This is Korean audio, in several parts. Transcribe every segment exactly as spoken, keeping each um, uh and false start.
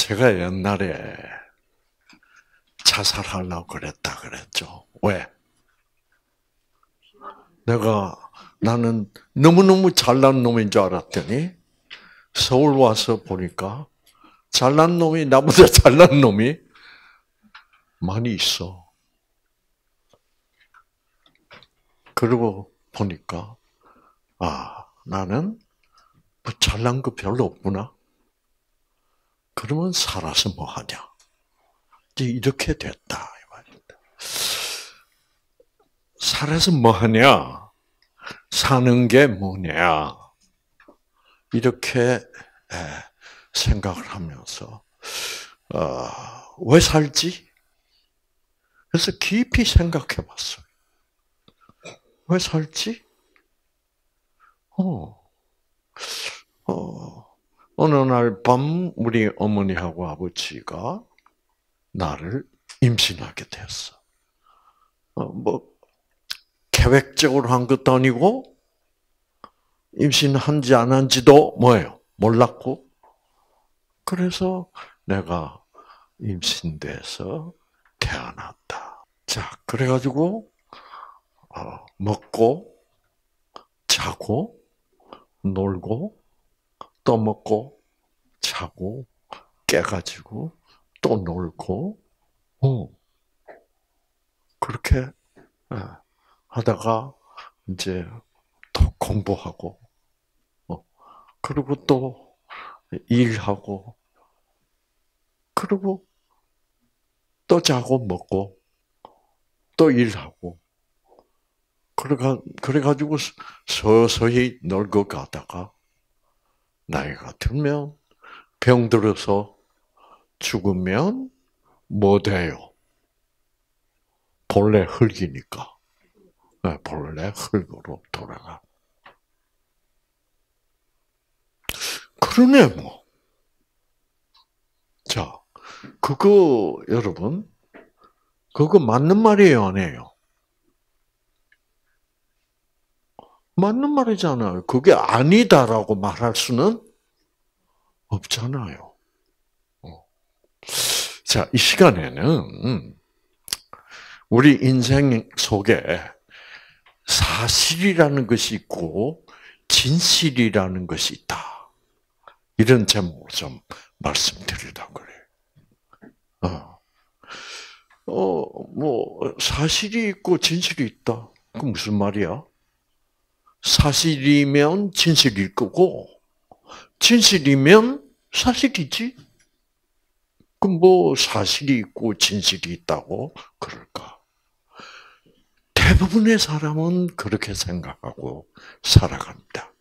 제가 옛날에 자살하려고 그랬다 그랬죠. 왜? 내가, 나는 너무너무 잘난 놈인 줄 알았더니 서울 와서 보니까 잘난 놈이, 나보다 잘난 놈이 많이 있어. 그러고 보니까, 아, 나는 뭐 잘난 거 별로 없구나. 그러면 살아서 뭐 하냐. 이제 이렇게 됐다. 이 말입니다. 살아서 뭐 하냐. 사는 게 뭐냐. 이렇게 생각을 하면서, 어, 왜 살지? 그래서 깊이 생각해 봤어요. 왜 살지? 어, 어, 어느 날 밤 우리 어머니하고 아버지가 나를 임신하게 됐어. 어, 뭐, 계획적으로 한 것도 아니고, 임신한지 안 한지도 뭐예요? 몰랐고. 그래서 내가 임신돼서 태어났다. 자, 그래가지고, 어, 먹고, 자고, 놀고, 또 먹고, 자고, 깨가지고, 또 놀고, 어, 그렇게, 예, 하다가, 이제, 또 공부하고, 어, 그리고 또 일하고, 그리고 또 자고 먹고, 또 일하고, 그래가, 그래가지고 서서히 늙어가다가, 나이가 들면, 병들어서 죽으면 뭐 돼요? 본래 흙이니까. 네, 본래 흙으로 돌아가. 그러네, 뭐. 자, 그거, 여러분, 그거 맞는 말이에요, 아니에요? 맞는 말이잖아요. 그게 아니다라고 말할 수는 없잖아요. 자, 이 시간에는 우리 인생 속에 사실이라는 것이 있고 진실이라는 것이 있다. 이런 제목으로 좀 말씀드리려고 그래요. 어, 어, 뭐 사실이 있고 진실이 있다. 그 무슨 말이야? 사실이면 진실일 거고 진실이면 사실이지. 그럼 뭐 사실이 있고 진실이 있다고 그럴까? 대부분의 사람은 그렇게 생각하고 살아갑니다.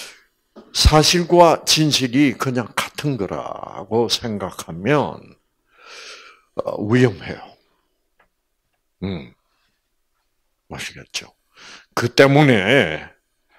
사실과 진실이 그냥 같은 거라고 생각하면 위험해요. 음, 아시겠죠? 그 때문에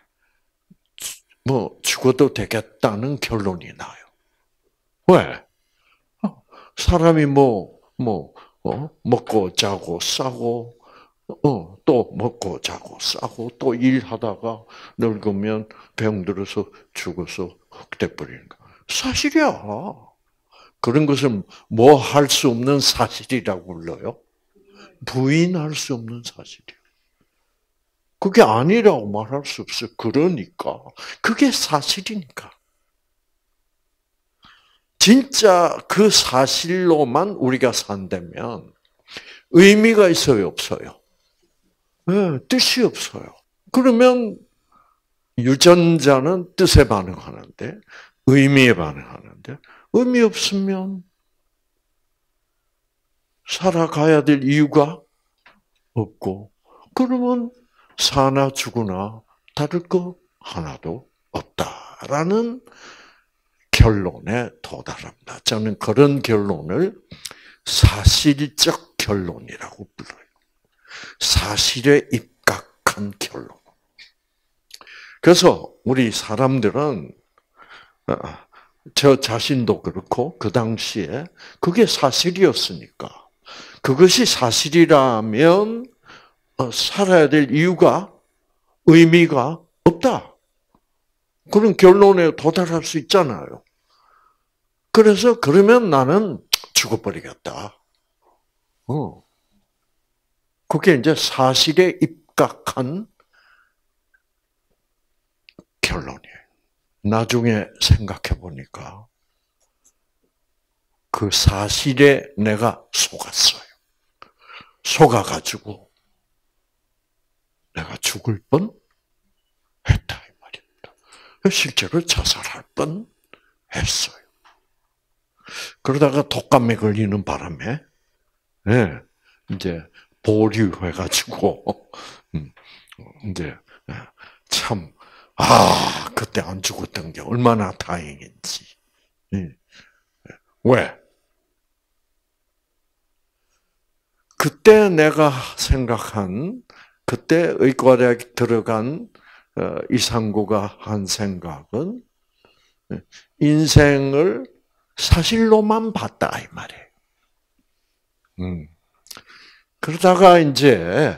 뭐 죽어도 되겠다는 결론이 나요. 왜? 사람이 뭐, 뭐, 어? 먹고 자고 싸고, 어, 또 먹고 자고 싸고, 또 일하다가 늙으면 병들어서 죽어서 흑돼 버리는 거. 사실이야. 그런 것을 뭐 할 수 없는 사실이라고 불러요? 부인할 수 없는 사실이에요. 그게 아니라고 말할 수 없어요. 그러니까. 그게 사실이니까. 진짜 그 사실로만 우리가 산다면 의미가 있어요, 없어요? 네, 뜻이 없어요. 그러면 유전자는 뜻에 반응하는데 의미에 반응하는데 의미 없으면 살아가야 될 이유가 없고 그러면 사나 죽으나 다를 거 하나도 없다라는 결론에 도달합니다. 저는 그런 결론을 사실적 결론이라고 불러요. 사실에 입각한 결론. 그래서 우리 사람들은 저 자신도 그렇고 그 당시에 그게 사실이었으니까 그것이 사실이라면 살아야 될 이유가 의미가 없다. 그런 결론에 도달할 수 있잖아요. 그래서 그러면 나는 죽어버리겠다. 어. 그게 이제 사실에 입각한 결론이에요. 나중에 생각해 보니까 그 사실에 내가 속았어요. 속아가지고 내가 죽을 뻔 했다 이 말입니다. 실제로 자살할 뻔 했어요. 그러다가 독감에 걸리는 바람에 네, 이제 보류해가지고 음, 이제 참 아, 그때 안 죽었던 게 얼마나 다행인지. 네. 왜? 그때 내가 생각한, 그때 의과대학 들어간 이상구가 한 생각은 인생을 사실로만 봤다 이 말이에요. 음. 그러다가 이제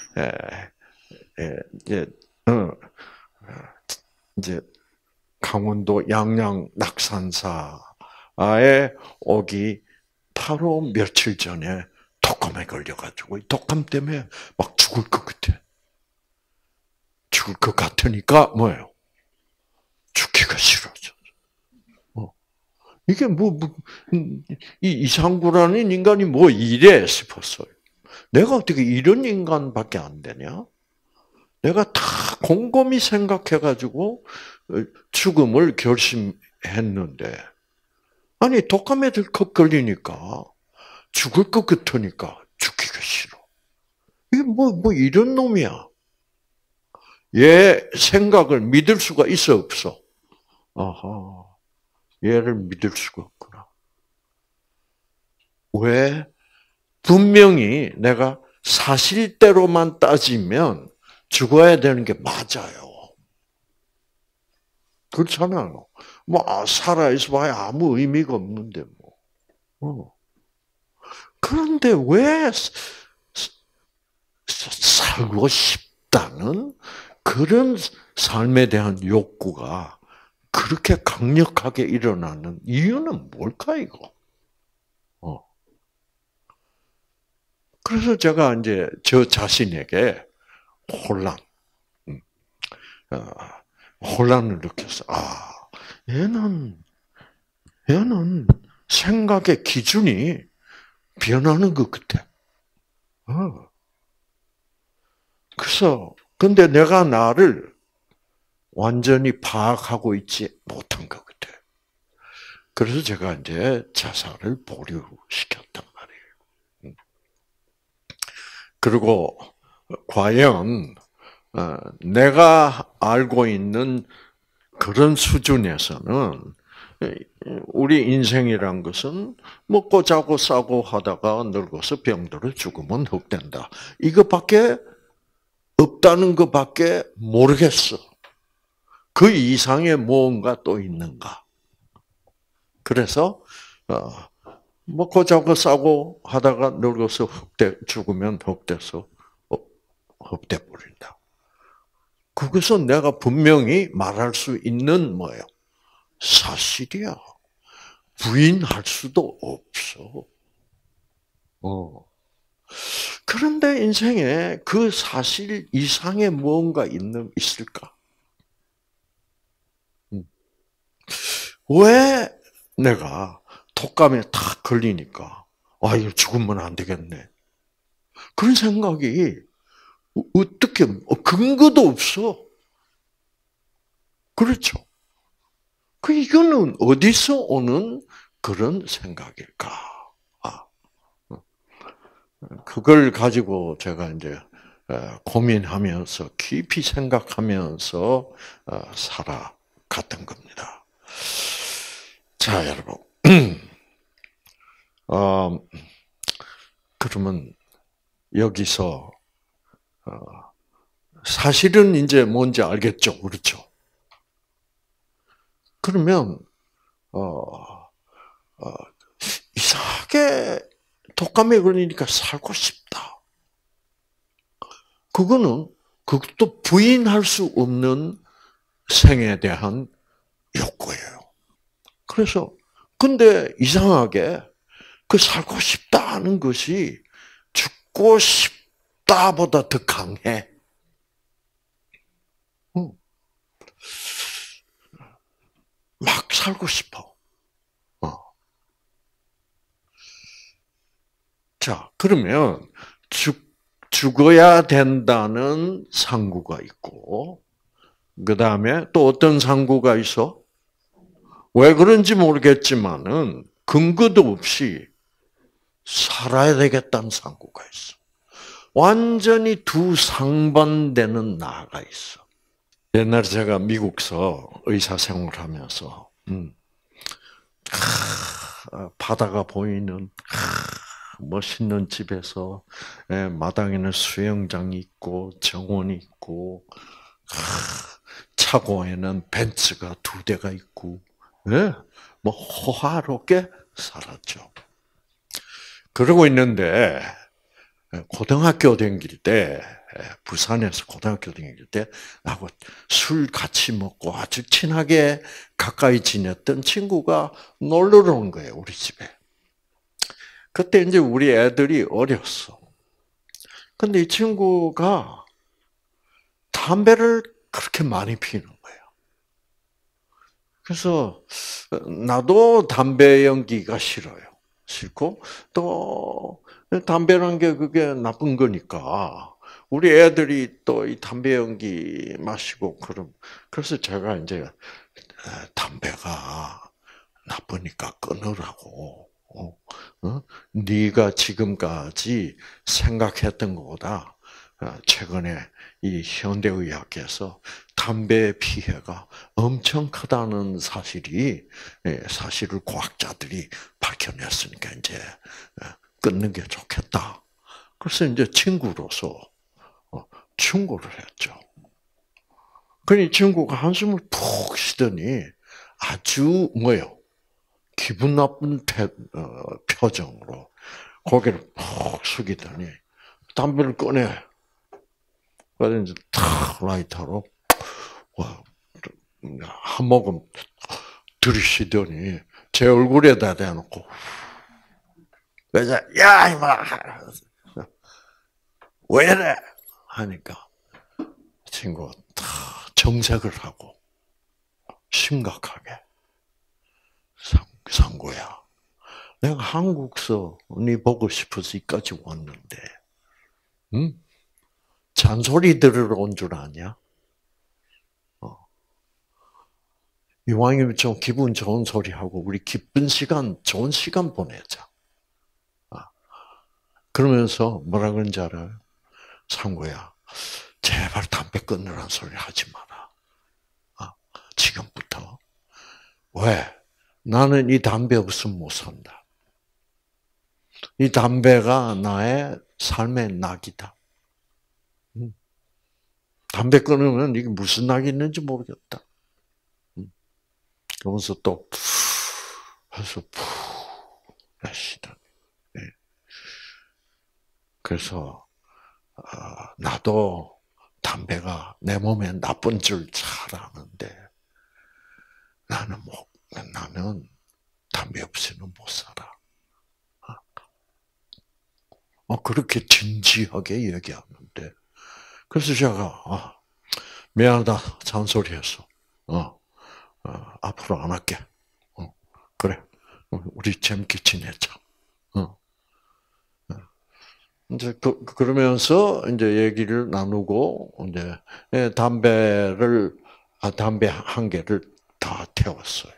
이제 어, 이제 강원도 양양 낙산사에 오기 바로 며칠 전에 독감에 걸려가지고 독감 때문에 막 죽을 것 같아. 죽을 것 같으니까 뭐예요? 죽기가 싫어져. 어. 이게 뭐, 뭐, 이 이상구라는 인간이 뭐 이래 싶었어요. 내가 어떻게 이런 인간밖에 안 되냐? 내가 다 곰곰이 생각해가지고 죽음을 결심했는데, 아니 독감에 들컥 걸리니까 죽을 것 같으니까 죽기가 싫어. 이게 뭐, 뭐 이런 놈이야. 얘 생각을 믿을 수가 있어 없어? 아하, 얘를 믿을 수가 없구나. 왜? 분명히 내가 사실대로만 따지면 죽어야 되는 게 맞아요. 그렇잖아요. 뭐 살아있어 봐야 아무 의미가 없는데 뭐. 어. 그런데 왜 살고 싶다는 그런 삶에 대한 욕구가 그렇게 강력하게 일어나는 이유는 뭘까 이거? 어. 그래서 제가 이제 저 자신에게 혼란, 어, 혼란을 느꼈어. 아, 얘는 얘는 생각의 기준이 변하는 것 같아. 어. 그래서 근데 내가 나를 완전히 파악하고 있지 못한 것 같아. 그래서 제가 이제 자살을 보류시켰단 말이에요. 그리고 과연 내가 알고 있는 그런 수준에서는 우리 인생이란 것은 먹고 자고 싸고 하다가 늙어서 병들어 죽으면 흑된다. 이것밖에 없다는 것밖에 모르겠어. 그 이상의 무언가 또 있는가? 그래서 어, 먹고 자고 싸고 하다가 늙어서 흑돼 죽으면 흑돼서 흑돼 버린다. 그것은 내가 분명히 말할 수 있는 뭐예요? 사실이야. 부인할 수도 없어. 어. 그런데 인생에 그 사실 이상의 무언가 있는 있을까? 왜 내가 독감에 탁 걸리니까 아 이거 죽으면 안 되겠네. 그런 생각이 어떻게 근거도 없어. 그렇죠. 그 이거는 어디서 오는 그런 생각일까? 아, 그걸 가지고 제가 이제 고민하면서 깊이 생각하면서 살아갔던 겁니다. 자, 여러분. 어, 그러면 여기서 사실은 이제 뭔지 알겠죠, 그렇죠? 그러면 어, 어, 이상하게 독감에 걸리니까 살고 싶다. 그거는 그것도 부인할 수 없는 생에 대한 욕구예요. 그래서 근데 이상하게 그 살고 싶다는 것이 죽고 싶다보다 더 강해. 막 살고 싶어. 어. 자, 그러면 죽, 죽어야 된다는 상구가 있고, 그 다음에 또 어떤 상구가 있어? 왜 그런지 모르겠지만은 근거도 없이 살아야 되겠다는 상구가 있어. 완전히 두 상반되는 나가 있어. 옛날에 제가 미국서 의사 생활하면서 음, 아, 바다가 보이는 아, 멋있는 집에서 예, 마당에는 수영장이 있고 정원이 있고 아, 차고에는 벤츠가 두 대가 있고 예, 뭐 호화롭게 살았죠. 그러고 있는데 고등학교 다닐 때 부산에서 고등학교 다닐 때 나하고 술 같이 먹고 아주 친하게 가까이 지냈던 친구가 놀러 온 거예요, 우리 집에. 그때 이제 우리 애들이 어렸어. 근데 이 친구가 담배를 그렇게 많이 피는 거예요. 그래서 나도 담배 연기가 싫어요. 싫고 또 담배란 게 그게 나쁜 거니까 우리 애들이 또 이 담배 연기 마시고 그럼 그래서 제가 이제 담배가 나쁘니까 끊으라고. 어? 어? 네가 지금까지 생각했던 것보다 최근에 이 현대의학에서 담배 피해가 엄청 크다는 사실이 사실을 과학자들이 밝혀냈으니까 이제 끊는 게 좋겠다. 그래서 이제 친구로서 충고를 했죠. 그러니 친구가 한숨을 푹 쉬더니 아주 뭐요? 기분 나쁜 태, 어, 표정으로 고개를 푹 숙이더니 담배를 꺼내. 그래서 이제 탁 라이터로 와, 한 모금 들이쉬더니 제 얼굴에다 대놓고 그래서 야 이마 왜 이래 하니까 친구가 다 정색을 하고 심각하게 상구야. 내가 한국서 네 보고 싶어서 여기까지 왔는데, 응? 잔소리 들으러 온 줄 아냐? 어. 이왕이면 좀 기분 좋은 소리 하고 우리 기쁜 시간, 좋은 시간 보내자. 아. 그러면서 뭐라 그런지 알아요? 상구야, 제발 담배 끊으라는 소리 하지 마라. 아. 지금부터. 왜? 나는 이 담배 없으면 못 산다. 이 담배가 나의 삶의 낙이다. 담배 끊으면 이게 무슨 낙이 있는지 모르겠다. 그러면서 또 해서 푹 내쉬더니. 그래서 나도 담배가 내 몸에 나쁜 줄 잘 아는데 나는 뭐 나는 담배 없이는 못 살아. 어, 그렇게 진지하게 얘기하는데, 그래서 제가, 아, 미안하다, 잔소리했어. 어, 어, 앞으로 안 할게. 어, 그래. 우리 재밌게 지내자. 어. 이제 그, 그러면서 이제 얘기를 나누고, 이제, 예, 담배를, 아, 담배 한 개를 다 태웠어요.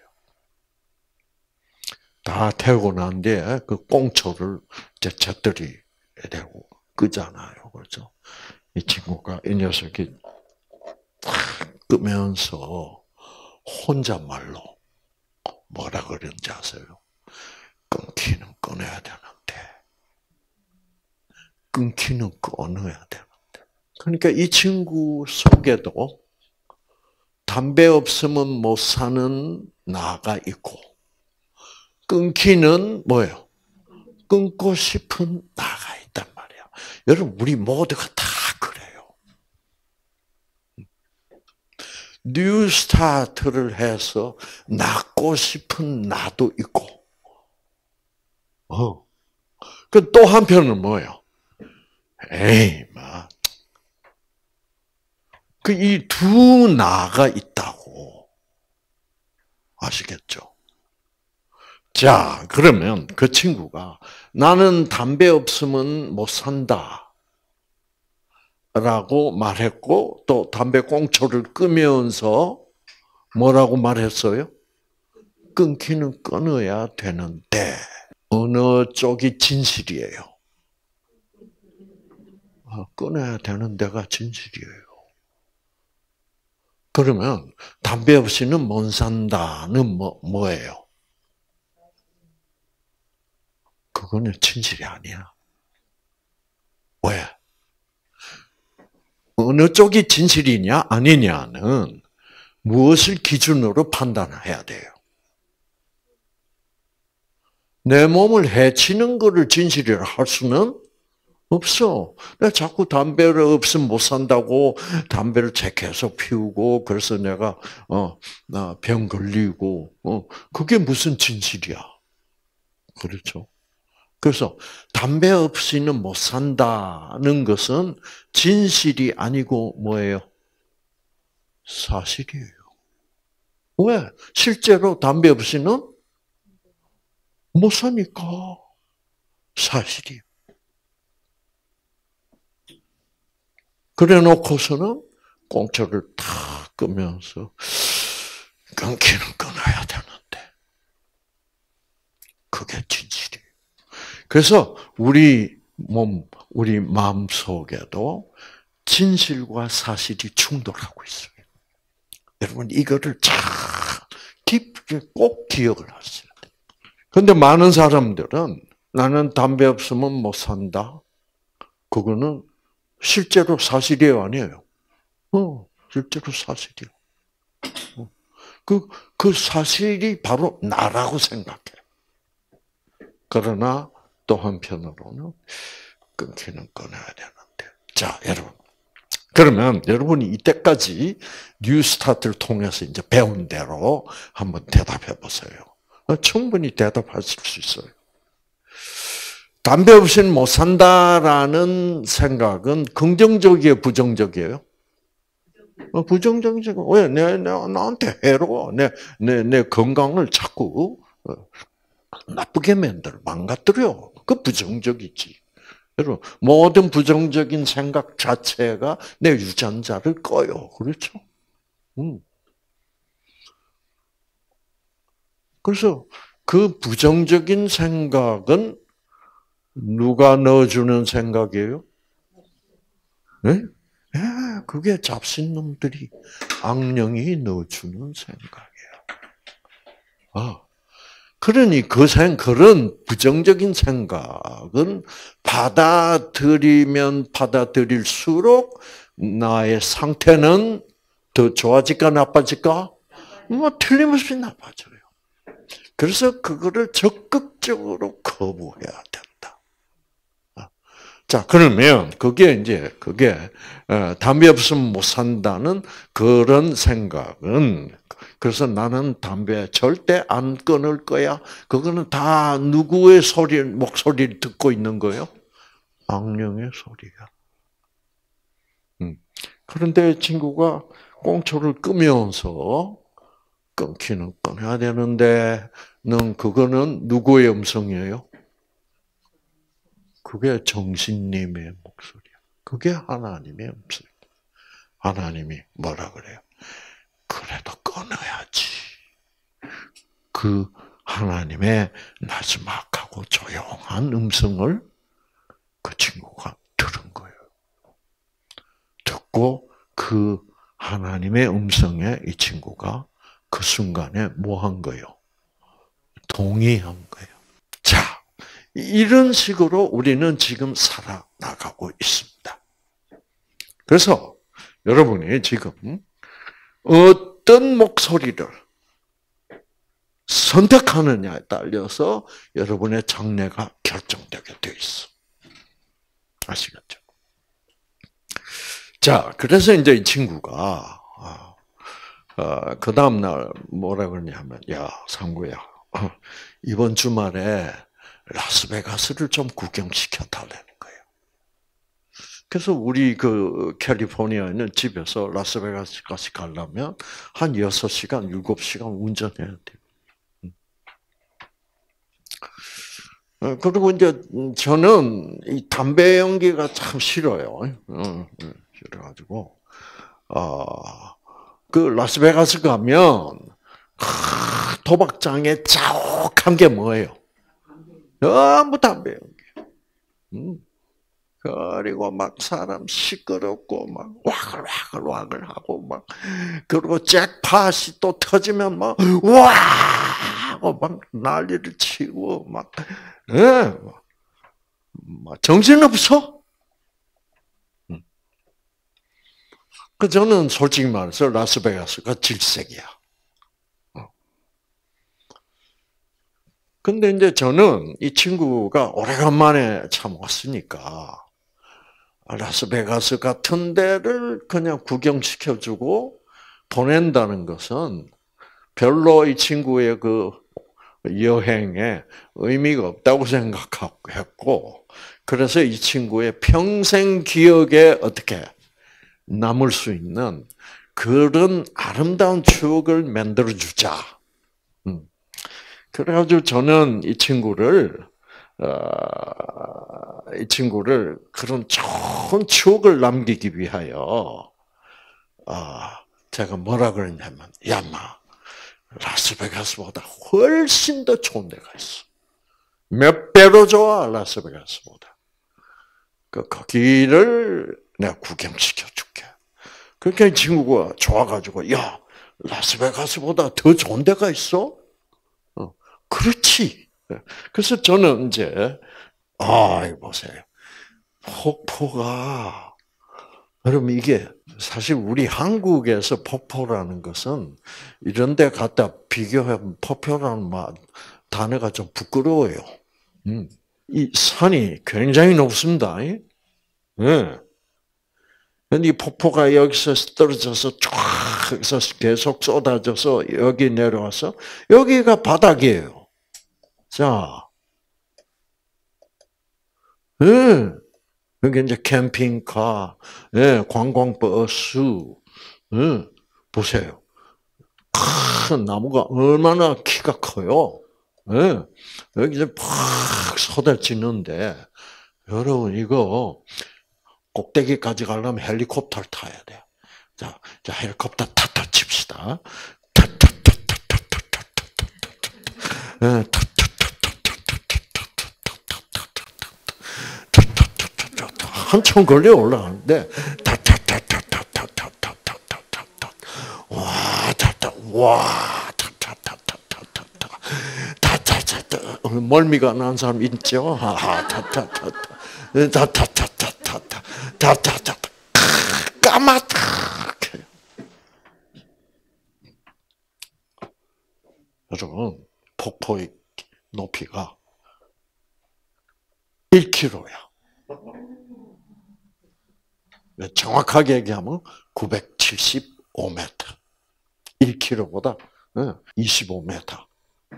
다 태우고 난 뒤에 그 꽁초를 이제 젖들이 대고 끄잖아요. 그렇죠? 이 친구가, 이 녀석이 탁 끄면서 혼잣말로 뭐라 그런지 아세요? 끊기는 끊어야 되는데, 끊기는 끊어야 되는데. 그러니까 이 친구 속에도 담배 없으면 못 사는 나가 있고, 끊기는 뭐예요? 끊고 싶은 나가 있단 말이야. 여러분, 우리 모두가 다 그래요. 뉴 스타트를 해서 낳고 싶은 나도 있고, 어. 그 또 한편은 뭐예요? 에이, 막. 그 이 두 나가 있다고. 아시겠죠? 자, 그러면 그 친구가 나는 담배 없으면 못 산다. 라고 말했고, 또 담배 꽁초를 끄면서 뭐라고 말했어요? 끊기는 끊어야 되는데, 어느 쪽이 진실이에요? 끊어야 되는 데가 진실이에요. 그러면 담배 없이는 못 산다는 뭐, 뭐예요? 그거는 진실이 아니야. 왜? 어느 쪽이 진실이냐 아니냐는 무엇을 기준으로 판단해야 돼요? 내 몸을 해치는 것을 진실이라 할 수는 없어. 내가 자꾸 담배를 없으면 못 산다고 담배를 계속 피우고 그래서 내가 어병 걸리고 어 그게 무슨 진실이야? 그렇죠? 그래서 담배 없이는 못 산다는 것은 진실이 아니고 뭐예요? 사실이에요. 왜? 실제로 담배 없이는 못 사니까 사실이에요. 그래 놓고서는 꽁초를 탁 끄면서 끊기는 끊어야 되는데 그게 진실이에요. 그래서 우리 몸, 우리 마음 속에도 진실과 사실이 충돌하고 있어요. 여러분 이거를 참 깊게 꼭 기억을 하세요. 그런데 많은 사람들은 나는 담배 없으면 못 산다. 그거는 실제로 사실이에요, 아니에요? 어, 실제로 사실이에요. 어. 그, 그 사실이 바로 나라고 생각해. 그러나 또 한편으로는 끊기는 끊어야 되는데. 자, 여러분. 그러면 여러분이 이때까지 뉴스타트를 통해서 이제 배운 대로 한번 대답해 보세요. 충분히 대답하실 수 있어요. 담배 없이는 못 산다라는 생각은 긍정적이에요, 부정적이에요? 부정적이죠. 왜? 내, 내, 나한테 해로워. 내, 내, 내 건강을 자꾸 나쁘게 만들어, 망가뜨려. 그 부정적이지. 여러분, 모든 부정적인 생각 자체가 내 유전자를 꺼요. 그렇죠? 음. 그래서 그 부정적인 생각은 누가 넣어주는 생각이에요? 네? 예, 그게 잡신놈들이, 악령이 넣어주는 생각이에요. 아, 그러니 그 생, 그런 부정적인 생각은 받아들이면 받아들일수록 나의 상태는 더 좋아질까, 나빠질까? 뭐, 틀림없이 나빠져요. 그래서 그거를 적극적으로 거부해야 된다. 자, 그러면 그게 이제 그게 담배 없으면 못 산다는 그런 생각은, 그래서 나는 담배 절대 안 끊을 거야. 그거는 다 누구의 소리, 목소리를 듣고 있는 거예요? 악령의 소리가. 그런데 친구가 꽁초를 끄면서 끊기는 끊어야 되는데, 는 그거는 누구의 음성이에요? 그게 정신님의 목소리야. 그게 하나님의 음성이야. 하나님이 뭐라 그래요? 그래도 끊어야지. 그 하나님의 나지막하고 조용한 음성을 그 친구가 들은 거예요. 듣고 그 하나님의 음성에 이 친구가 그 순간에 뭐 한 거예요? 동의한 거예요. 자, 이런 식으로 우리는 지금 살아나가고 있습니다. 그래서 여러분이 지금 어떤 목소리를 선택하느냐에 따라서 여러분의 장래가 결정되게 돼 있어. 아시겠죠? 자, 그래서 이제 이 친구가 어, 그 다음날 뭐라 그러냐면, 야, 상구야, 이번 주말에 라스베가스를 좀 구경시켜 달라는 거예요. 그래서 우리 그 캘리포니아에는 집에서 라스베가스까지 가려면 한 여섯 시간, 일곱 시간 운전해야 돼요. 그리고 이제 저는 이 담배 연기가 참 싫어요. 싫어가지고, 아, 그 라스베가스 가면 도박장에 자욱한 게 뭐예요? 너무 담배 연기. 음. 그리고 막 사람 시끄럽고 막 와글와글 와글 하고 막 그리고 잭팟이 또 터지면 막 와 하고 막 난리를 치고 막 예, 막 정신 없어. 그 저는 솔직히 말해서 라스베가스가 질색이야. 근데 이제 저는 이 친구가 오래간만에 참 왔으니까 라스베가스 같은 데를 그냥 구경시켜주고 보낸다는 것은 별로 이 친구의 그 여행에 의미가 없다고 생각했고, 그래서 이 친구의 평생 기억에 어떻게 남을 수 있는 그런 아름다운 추억을 만들어주자. 그래가지고 저는 이 친구를 어, 이 친구를 그런 좋은 추억을 남기기 위하여 아, 제가 뭐라 그랬냐면, 야, 마, 라스베가스보다 훨씬 더 좋은 데가 있어. 몇 배로 좋아, 라스베가스보다. 그, 거기를 내가 구경시켜 줄게. 그러니까 이 친구가 좋아가지고, 야, 라스베가스보다 더 좋은 데가 있어? 어, 그렇지. 그래서 저는 이제, 아, 보세요. 폭포가, 여러분, 이게 사실 우리 한국에서 폭포라는 것은 이런 데 갖다 비교하면 폭포라는 말, 단어가 좀 부끄러워요. 음. 이 산이 굉장히 높습니다. 예. 근데 이 폭포가 여기서 떨어져서 쫙 해서 계속 쏟아져서 여기 내려와서 여기가 바닥이에요. 자, 예. 여기 이제 캠핑카, 예, 관광버스, 예, 보세요. 큰 나무가 얼마나 키가 커요. 예, 여기 이제 팍 쏟아지는데, 여러분, 이거 꼭대기까지 가려면 헬리콥터를 타야 돼요. 자, 자 헬리콥터 타타 칩시다. 한참 걸려 올라가는데 타타타타타타타타타타타 와 타타 와 타타타타타타타 타타타타 멀미가 난 사람 있죠? 하하 타타타타 타타타타타타 타타타 까맣게 여러분 폭포의 높이가 일 킬로미터야. 정확하게 얘기하면 구백칠십오 미터. 일 킬로미터보다 이십오 미터.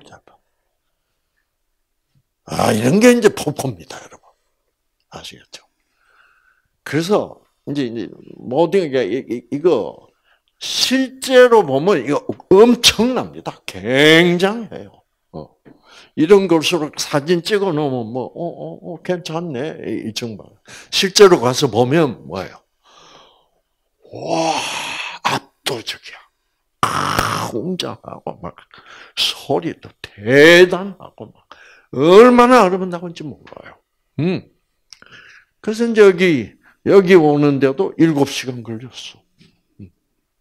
아, 이런 게 이제 폭포입니다, 여러분. 아시겠죠? 그래서, 이제, 모든 게, 이거, 실제로 보면 이거 엄청납니다. 굉장해요. 어. 이런 것으로 사진 찍어 놓으면 뭐, 어, 어, 어 괜찮네. 이 정도. 실제로 가서 보면 뭐예요? 와, 압도적이야. 아, 웅장하고 막 소리도 대단하고 막 얼마나 아름다운지 몰라요. 음. 그래서 이제 여기 여기 오는데도 일곱 시간 걸렸어. 음.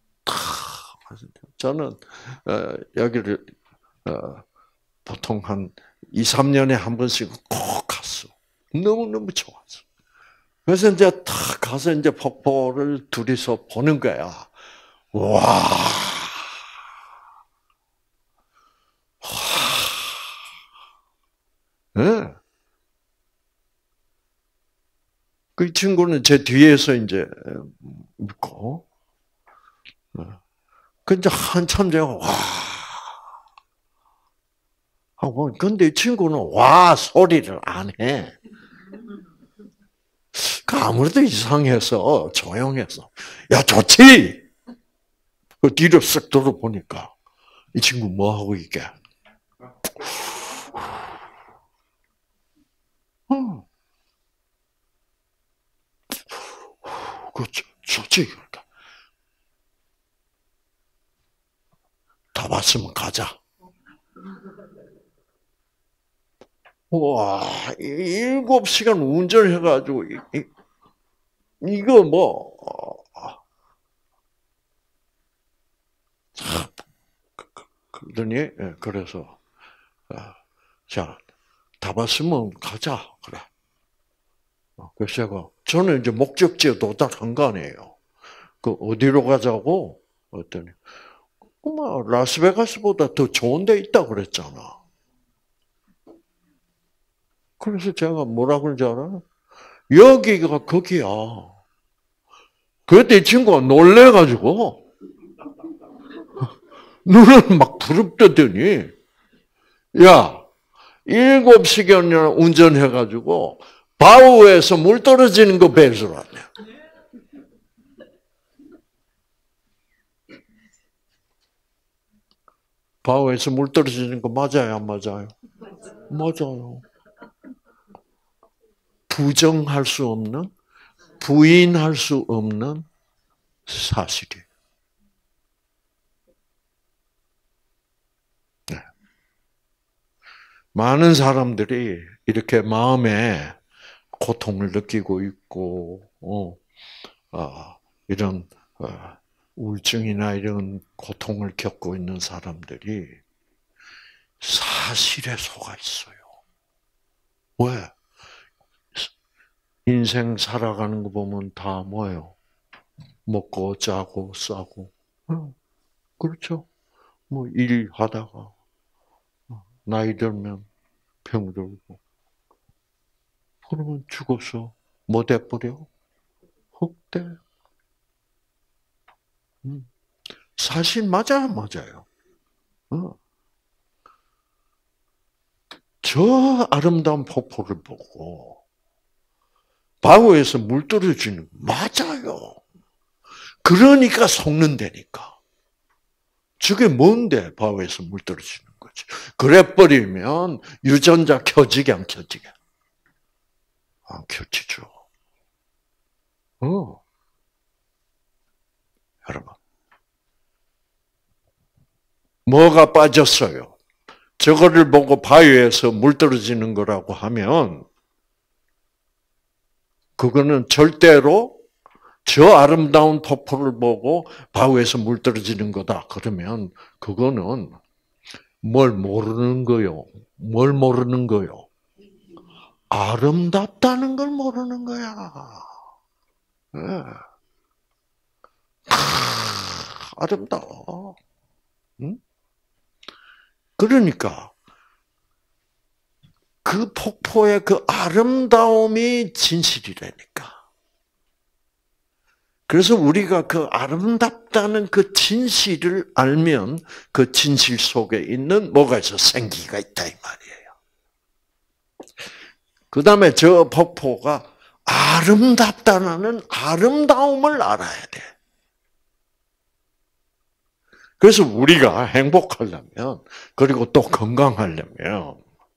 저는 어, 여기를 어, 보통 한 이, 삼 년에 한 번씩 꼭 갔어. 너무너무 좋았어. 그래서 이제 탁 가서 이제 폭포를 둘이서 보는 거야. 와. 네. 그 친구는 제 뒤에서 이제 묻고, 근데 한참 제가 와 하고 근데 이 친구는 와 소리를 안 해. 그 아무래도 이상해서 조용해서 야 좋지. 그 뒤로 쓱 돌아보니까 이 친구 뭐 하고 있게? 어. 그 좋지. 그러니까 다 봤으면 가자. 와, 일곱 시간 운전해가지고, 이, 이, 이거 뭐, 어, 그러더니, 예, 그래서, 아, 자, 다 봤으면 가자. 그래. 어, 그래서 제가, 저는 이제 목적지에 도달한 거 아니에요. 그, 어디로 가자고? 어더니, 뭐, 라스베가스보다 더 좋은 데 있다 그랬잖아. 그래서 제가 뭐라 그런지 알아요? 여기가 거기야. 그때 이 친구가 놀래가지고, 눈을 막 부릅뜨더니, 야, 일곱 시간 운전해가지고, 바우에서 물 떨어지는 거 배수로 왔네. 바우에서 물 떨어지는 거 맞아요, 안 맞아요? 맞아요. 부정할 수 없는, 부인할 수 없는 사실이에요. 네. 많은 사람들이 이렇게 마음에 고통을 느끼고 있고, 어, 아, 이런 어, 우울증이나 이런 고통을 겪고 있는 사람들이 사실에 속아 있어요. 왜? 인생 살아가는 거 보면 다 뭐예요? 먹고 자고 싸고, 어, 그렇죠? 뭐 일하다가 나이 들면 병들고, 그러면 죽어서 뭐 돼버려? 흑돼. 음. 사실 맞아요, 맞아요. 어. 저 아름다운 폭포를 보고 바위에서 물 떨어지는 맞아요. 그러니까 속는다니까. 저게 뭔데 바위에서 물 떨어지는 거지. 그래 버리면 유전자 켜지게 안 켜지게? 안 켜지죠. 어. 여러분. 뭐가 빠졌어요? 저거를 보고 바위에서 물 떨어지는 거라고 하면 그거는 절대로 저 아름다운 폭포를 보고 바위에서 물 떨어지는 거다. 그러면 그거는 뭘 모르는 거요. 뭘 모르는 거요. 아름답다는 걸 모르는 거야. 네. 아름다워. 응? 그러니까 그 폭포의 그 아름다움이 진실이라니까. 그래서 우리가 그 아름답다는 그 진실을 알면 그 진실 속에 있는 뭐가 있어? 생기가 있다 이 말이에요. 그 다음에 저 폭포가 아름답다는 아름다움을 알아야 돼. 그래서 우리가 행복하려면 그리고 또 건강하려면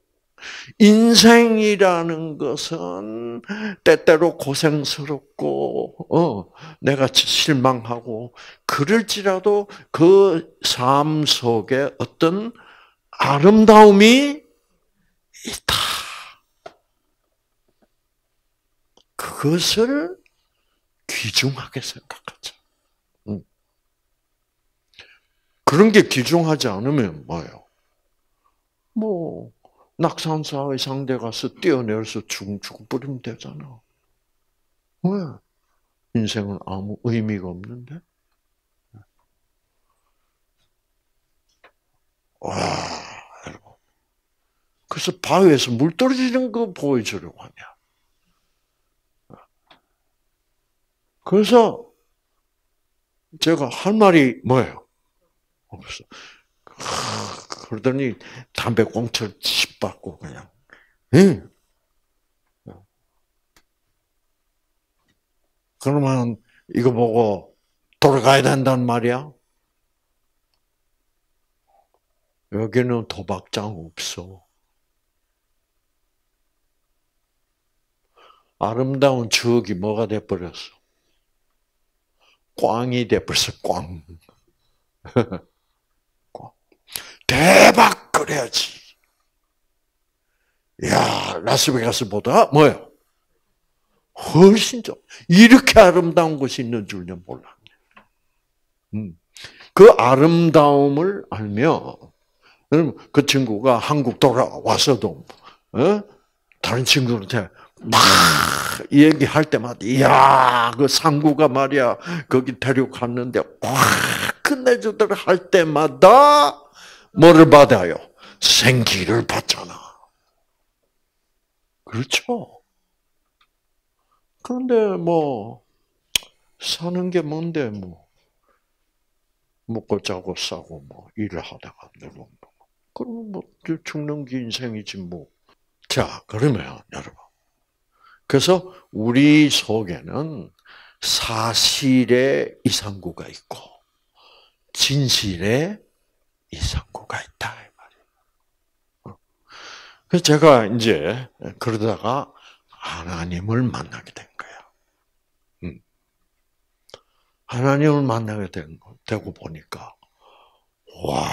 인생이라는 것은 때때로 고생스럽고, 어, 내가 실망하고, 그럴지라도 그 삶 속에 어떤 아름다움이 있다. 그것을 귀중하게 생각하자. 음. 그런 게 귀중하지 않으면 뭐예요? 뭐, 낙산사의 상대 가서 뛰어내려서 죽, 죽어버리면 되잖아. 왜? 인생은 아무 의미가 없는데? 와, 여러분. 그래서 바위에서 물 떨어지는 거 보여주려고 하냐. 그래서 제가 할 말이 뭐예요? 없어. 그러더니 담배꽁초를 칩 받고 그냥. 응. 그러면 이거 보고 돌아가야 된단 말이야? 여기는 도박장 없어. 아름다운 추억이 뭐가 돼버렸어? 꽝이 돼버렸어, 꽝. 대박! 그래야지. 야, 라스베가스보다 뭐요? 훨씬 좀 이렇게 아름다운 곳이 있는 줄은 몰랐네. 음. 그 아름다움을 알면 그 친구가 한국 돌아와서도 어? 다른 친구한테 막 얘기할 때마다 이야 그 상구가 말이야 거기 데려갔는데 와 끝내주더라 할 때마다 뭐를 받아요? 생기를 받잖아. 그렇죠. 그런데 뭐 사는 게 뭔데 뭐 먹고 자고 싸고 뭐 일을 하다가 뭐 그러면 뭐 죽는 게 인생이지 뭐. 자 그러면 여러분 그래서 우리 속에는 사실의 이상구가 있고 진실의 이상구가 있다 이 말이에요. 그래서 제가 이제 그러다가 하나님을 만나게 된 거예요. 음. 하나님을 만나게 된, 되고 보니까, 와,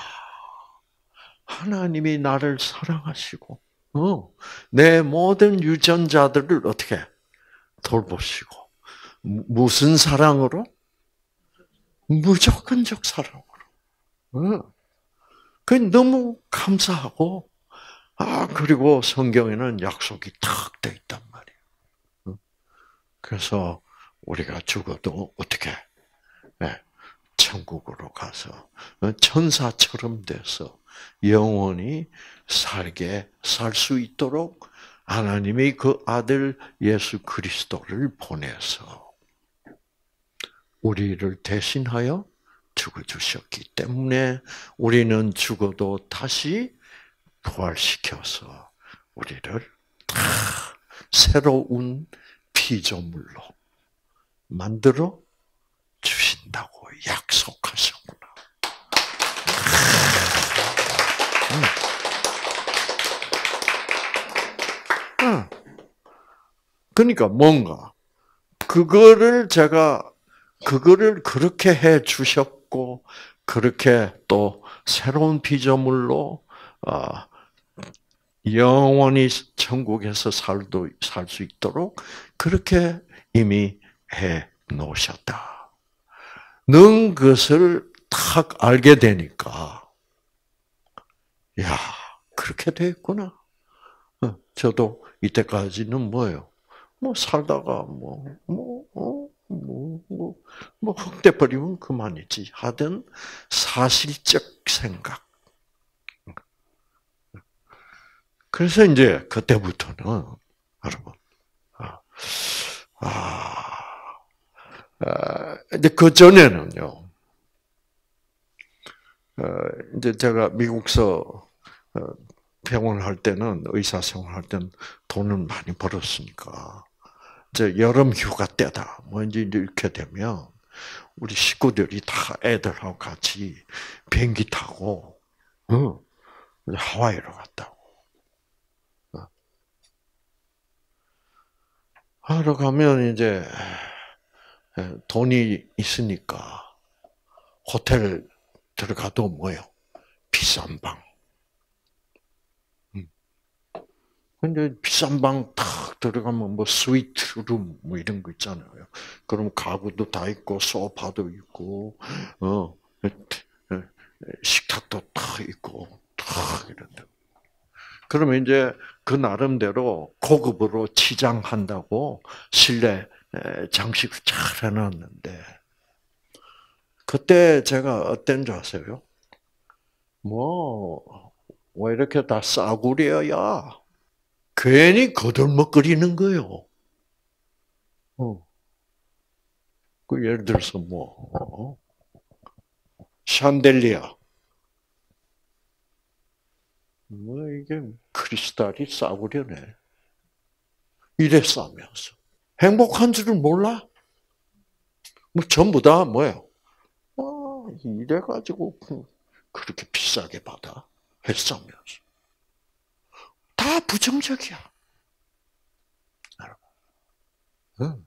하나님이 나를 사랑하시고, 어, 내 모든 유전자들을 어떻게 돌보시고, 무슨 사랑으로? 무조건적 사랑으로. 어. 그 너무 감사하고, 아, 그리고 성경에는 약속이 탁 돼 있단 말이에요. 어. 그래서 우리가 죽어도 어떻게, 네, 천국으로 가서 천사처럼 돼서 영원히 살게 살 수 있도록 하나님이 그 아들 예수 그리스도를 보내서 우리를 대신하여 죽어주셨기 때문에 우리는 죽어도 다시 부활시켜서 우리를 다 새로운 피조물로 만들어 주신다고 약속하셨구나. 응. 그러니까 뭔가 그거를 제가 그거를 그렇게 해 주셨고 그렇게 또 새로운 피조물로 영원히 천국에서 살도 살 수 있도록 그렇게 이미 해 놓으셨다. 는 것을 탁 알게 되니까, 야, 그렇게 됐구나. 저도 이때까지는 뭐예요? 뭐 살다가 뭐, 뭐, 어, 뭐, 뭐, 뭐 흑돼버리면 그만이지. 하던 사실적 생각. 그래서 이제 그때부터는 여러분, 아, 아, 아 근데 그 전에는요. 이제 제가 미국서 병원 할 때는 의사 생활 할 때는 돈을 많이 벌었으니까 이제 여름 휴가 때다. 뭐 이제 이렇게 되면 우리 식구들이 다 애들하고 같이 비행기 타고 어, 하와이로 갔다고. 어. 하러 가면 이제 돈이 있으니까 호텔 들어가도 뭐요? 비싼 방. 근데 비싼 방 탁 들어가면 뭐 스위트룸 뭐 이런 거 있잖아요. 그럼 가구도 다 있고 소파도 있고 어 식탁도 다 있고 탁 이런데. 그러면 이제 그 나름대로 고급으로 치장한다고 실내 장식을 잘 해놨는데 그때 제가 어떤 줄 아세요? 뭐 왜 이렇게 다 싸구려야? 괜히 거들먹거리는 거예요. 어. 그 예를 들어서 뭐, 어? 샹델리아. 뭐 이게 크리스탈이 싸구려네. 이래 싸면서 행복한 줄을 몰라? 뭐 전부 다 뭐예요? 어, 이래 가지고 그렇게 비싸게 받아 했으면서 다 부정적이야. 응.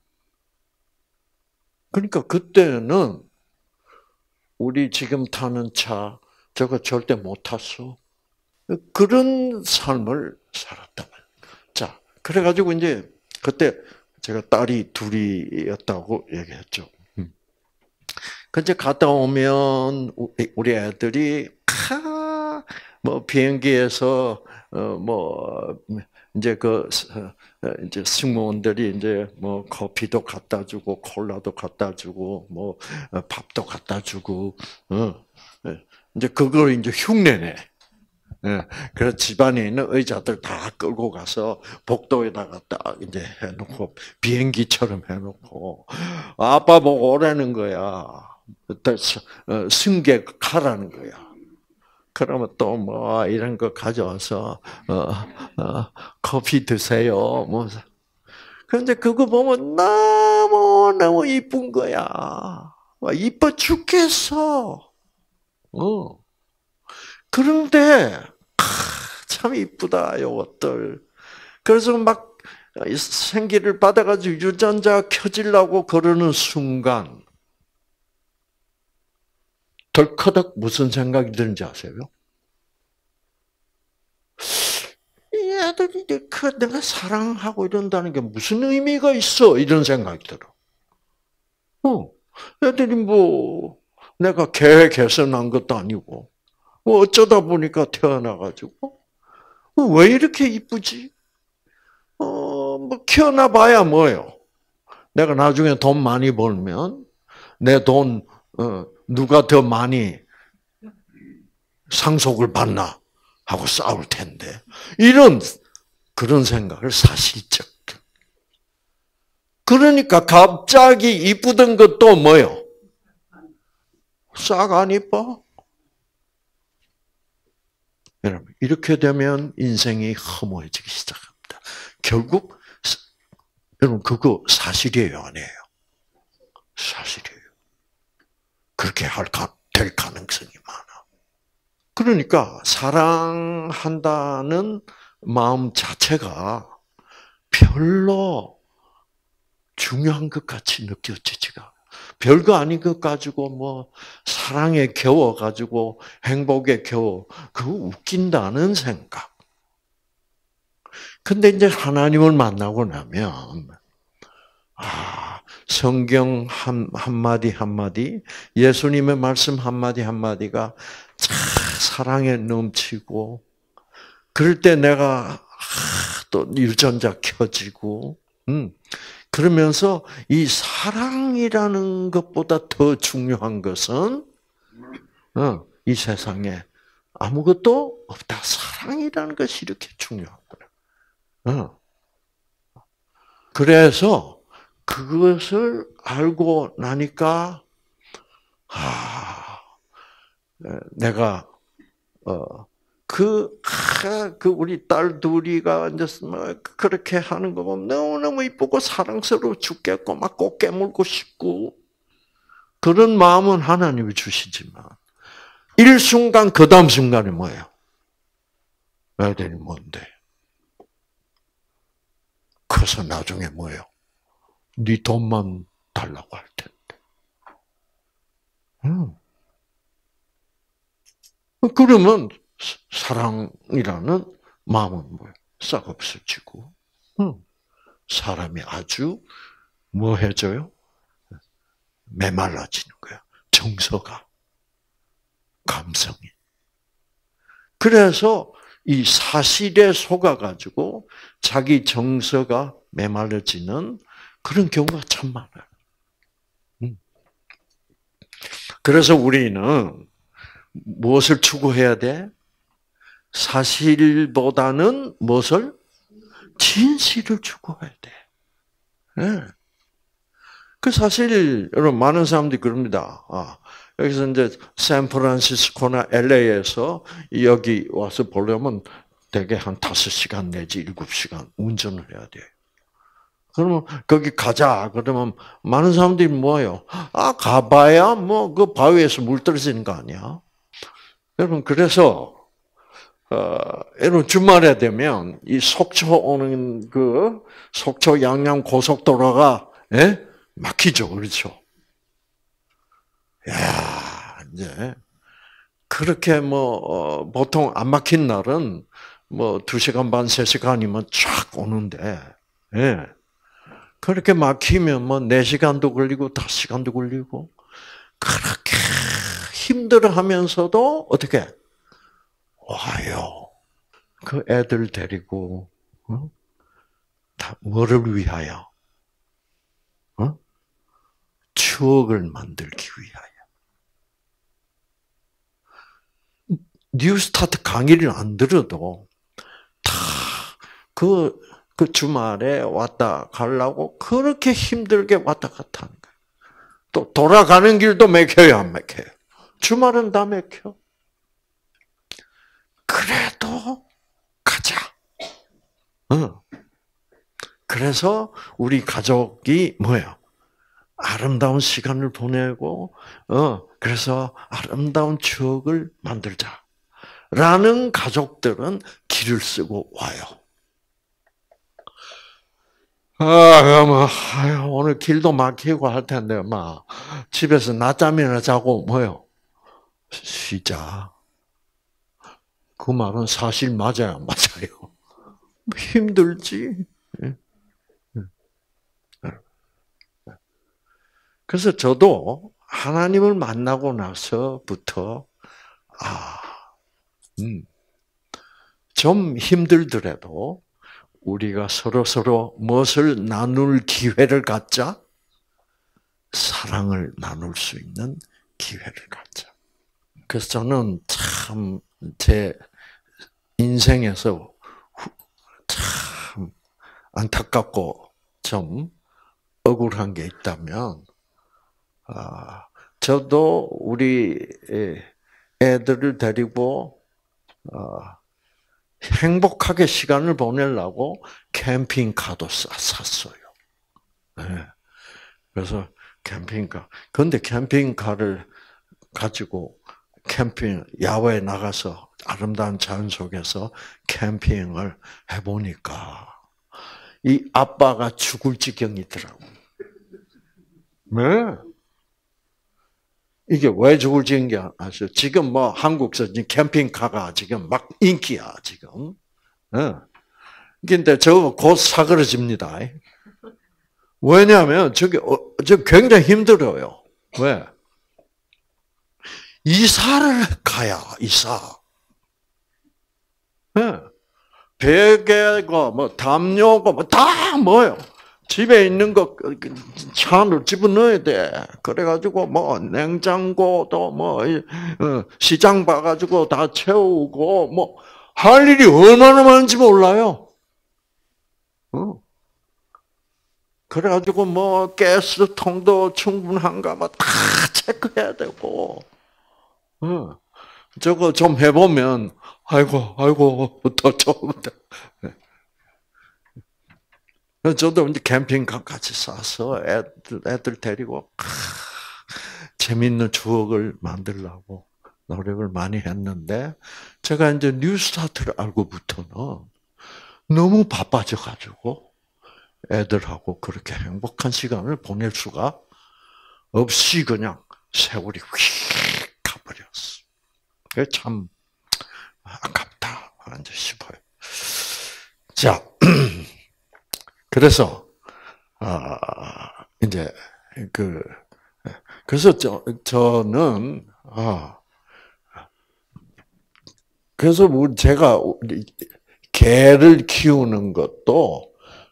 그러니까 그때는 우리 지금 타는 차 저거 절대 못 탔어. 그런 삶을 살았다. 자, 그래가지고 이제 그때 제가 딸이 둘이었다고 얘기했죠. 음. 근데 갔다 오면 우리 애들이 카, 뭐 비행기에서 어뭐 이제 그 이제 승무원들이 이제 뭐 커피도 갖다 주고 콜라도 갖다 주고 뭐 밥도 갖다 주고 어 이제 그걸 이제 흉내내. 예, 그래서 집안에 있는 의자들 다 끌고 가서 복도에다가 딱 이제 해놓고 비행기처럼 해놓고 아빠 보고 오라는 거야. 승객 가라는 거야. 그러면 또 뭐 이런 거 가져와서 어, 어, 커피 드세요. 뭐 그런데 그거 보면 너무 너무 이쁜 거야. 이뻐 죽겠어. 어. 그런데 참 이쁘다 요것들. 그래서 막 생기를 받아가지고 유전자 켜지려고 그러는 순간 덜커덕 무슨 생각이 드는지 아세요? 이 애들이 그 내가 사랑하고 이런다는 게 무슨 의미가 있어? 이런 생각이 들어. 어, 애들이 뭐 내가 계획해서 난 것도 아니고 뭐 어쩌다 보니까 태어나가지고 어, 왜 이렇게 이쁘지? 어, 뭐 키워나 봐야 뭐예요? 내가 나중에 돈 많이 벌면 내 돈 어, 누가 더 많이 상속을 받나 하고 싸울 텐데 이런 그런 생각을 사실적. 그러니까 갑자기 이쁘던 것도 뭐요? 싹 안 이뻐? 여러분 이렇게 되면 인생이 허무해지기 시작합니다. 결국 여러분 그거 사실이에요, 아니에요? 사실이에요. 그렇게 할 될 가능성이 많아. 그러니까 사랑한다는 마음 자체가 별로 중요한 것 같이 느껴지지가. 별거 아닌 것 가지고 뭐 사랑에 겨워 가지고 행복에 겨워 그거 웃긴다는 생각. 근데 이제 하나님을 만나고 나면 아, 성경 한, 한마디 한마디, 예수님의 말씀 한마디 한마디가 참 사랑에 넘치고, 그럴 때 내가 아, 또 유전자 켜지고, 음, 그러면서 이 사랑이라는 것보다 더 중요한 것은, 어, 이 세상에 아무것도 없다. 사랑이라는 것이 이렇게 중요하구나. 어. 그래서, 그것을 알고 나니까 아, 내가 어그 그 우리 딸 둘이가 앉아서 막 그렇게 하는 거 보면 너무 너무 이쁘고 사랑스러워 죽겠고 막 꼭 깨물고 싶고 그런 마음은 하나님이 주시지만 일순간 그 다음 순간에 뭐예요? 애들이 뭔데? 그래서 나중에 뭐예요? 네 돈만 달라고 할 텐데. 음. 그러면 사랑이라는 마음은 뭐예요? 싹 없어지고, 음. 사람이 아주 뭐 해져요? 메말라지는 거야. 정서가, 감성이. 그래서 이 사실에 속아가지고 자기 정서가 메말라지는 그런 경우가 참 많아요. 그래서 우리는 무엇을 추구해야 돼? 사실보다는 무엇을? 진실을 추구해야 돼. 네. 그 사실 여러분 많은 사람들이 그럽니다. 아, 여기서 이제 샌프란시스코나 엘에이에서 여기 와서 보려면 대개 한 다섯 시간 내지 일곱 시간 운전을 해야 돼요. 그러면 거기 가자. 그러면 많은 사람들이 뭐예요? 아, 가봐야 뭐 그 바위에서 물 떨어지는 거 아니야? 여러분, 그래서, 어, 여러분 주말에 되면 이 속초 오는 그 속초 양양 고속도로가, 예? 막히죠. 그렇죠? 야, 이제, 그렇게 뭐, 어, 보통 안 막힌 날은 뭐 두 시간 반, 세 시간이면 쫙 오는데, 예. 그렇게 막히면 뭐 네 시간도 걸리고 다섯 시간도 걸리고 그렇게 힘들어 하면서도 어떻게 와요. 그 애들 데리고 어? 다 뭐를 위하여? 어? 추억을 만들기 위하여. 뉴스타트 강의를 안 들어도 다 그 그 주말에 왔다 가려고 그렇게 힘들게 왔다 갔다 하는 거예요. 또 돌아가는 길도 막혀요, 안 막혀요? 주말은 다 막혀. 그래도 가자. 어. 그래서 우리 가족이 뭐예요? 아름다운 시간을 보내고, 어, 그래서 아름다운 추억을 만들자. 라는 가족들은 길을 쓰고 와요. 아, 뭐, 아유, 오늘 길도 막히고 할 텐데, 막, 집에서 낮잠이나 자고, 뭐요? 쉬자. 그 말은 사실 맞아요, 맞아요. 힘들지. 그래서 저도 하나님을 만나고 나서부터, 아, 음, 좀 힘들더라도, 우리가 서로서로 무엇을 나눌 기회를 갖자? 사랑을 나눌 수 있는 기회를 갖자. 그래서 저는 참 제 인생에서 참 안타깝고 좀 억울한 게 있다면, 아, 저도 우리 애들을 데리고 행복하게 시간을 보내려고 캠핑카도 샀어요. 네. 그래서 캠핑카. 근데 캠핑카를 가지고 캠핑, 야외에 나가서 아름다운 자연 속에서 캠핑을 해보니까 이 아빠가 죽을 지경이더라고. 네. 이게 왜 죽을 지경이 아시죠? 지금 뭐 한국에서 캠핑카가 지금 막 인기야, 지금. 네. 근데 저거 곧 사그러집니다. 왜냐하면 저게, 저 굉장히 힘들어요. 왜? 이사를 가야, 이사. 네. 베개가, 뭐, 담요가, 뭐, 다 뭐예요? 집에 있는 거, 차 안으로 집어넣어야 돼. 그래가지고, 뭐, 냉장고도, 뭐, 시장 봐가지고 다 채우고, 뭐, 할 일이 얼마나 많은지 몰라요. 어. 그래가지고, 뭐, 가스통도 충분한가, 뭐, 다 체크해야 되고, 어. 저거 좀 해보면, 아이고, 아이고, 더 좀. 저도 이제 캠핑카 같이 싸서 애들, 애들 데리고, 크, 재밌는 추억을 만들려고 노력을 많이 했는데, 제가 이제 뉴스타트를 알고부터는 너무 바빠져가지고, 애들하고 그렇게 행복한 시간을 보낼 수가 없이 그냥 세월이 휙 가버렸어. 그게 참 아깝다 싶어요. 자, 그래서 아 이제 그 그래서 저 저는 아 그래서 제가 개를 키우는 것도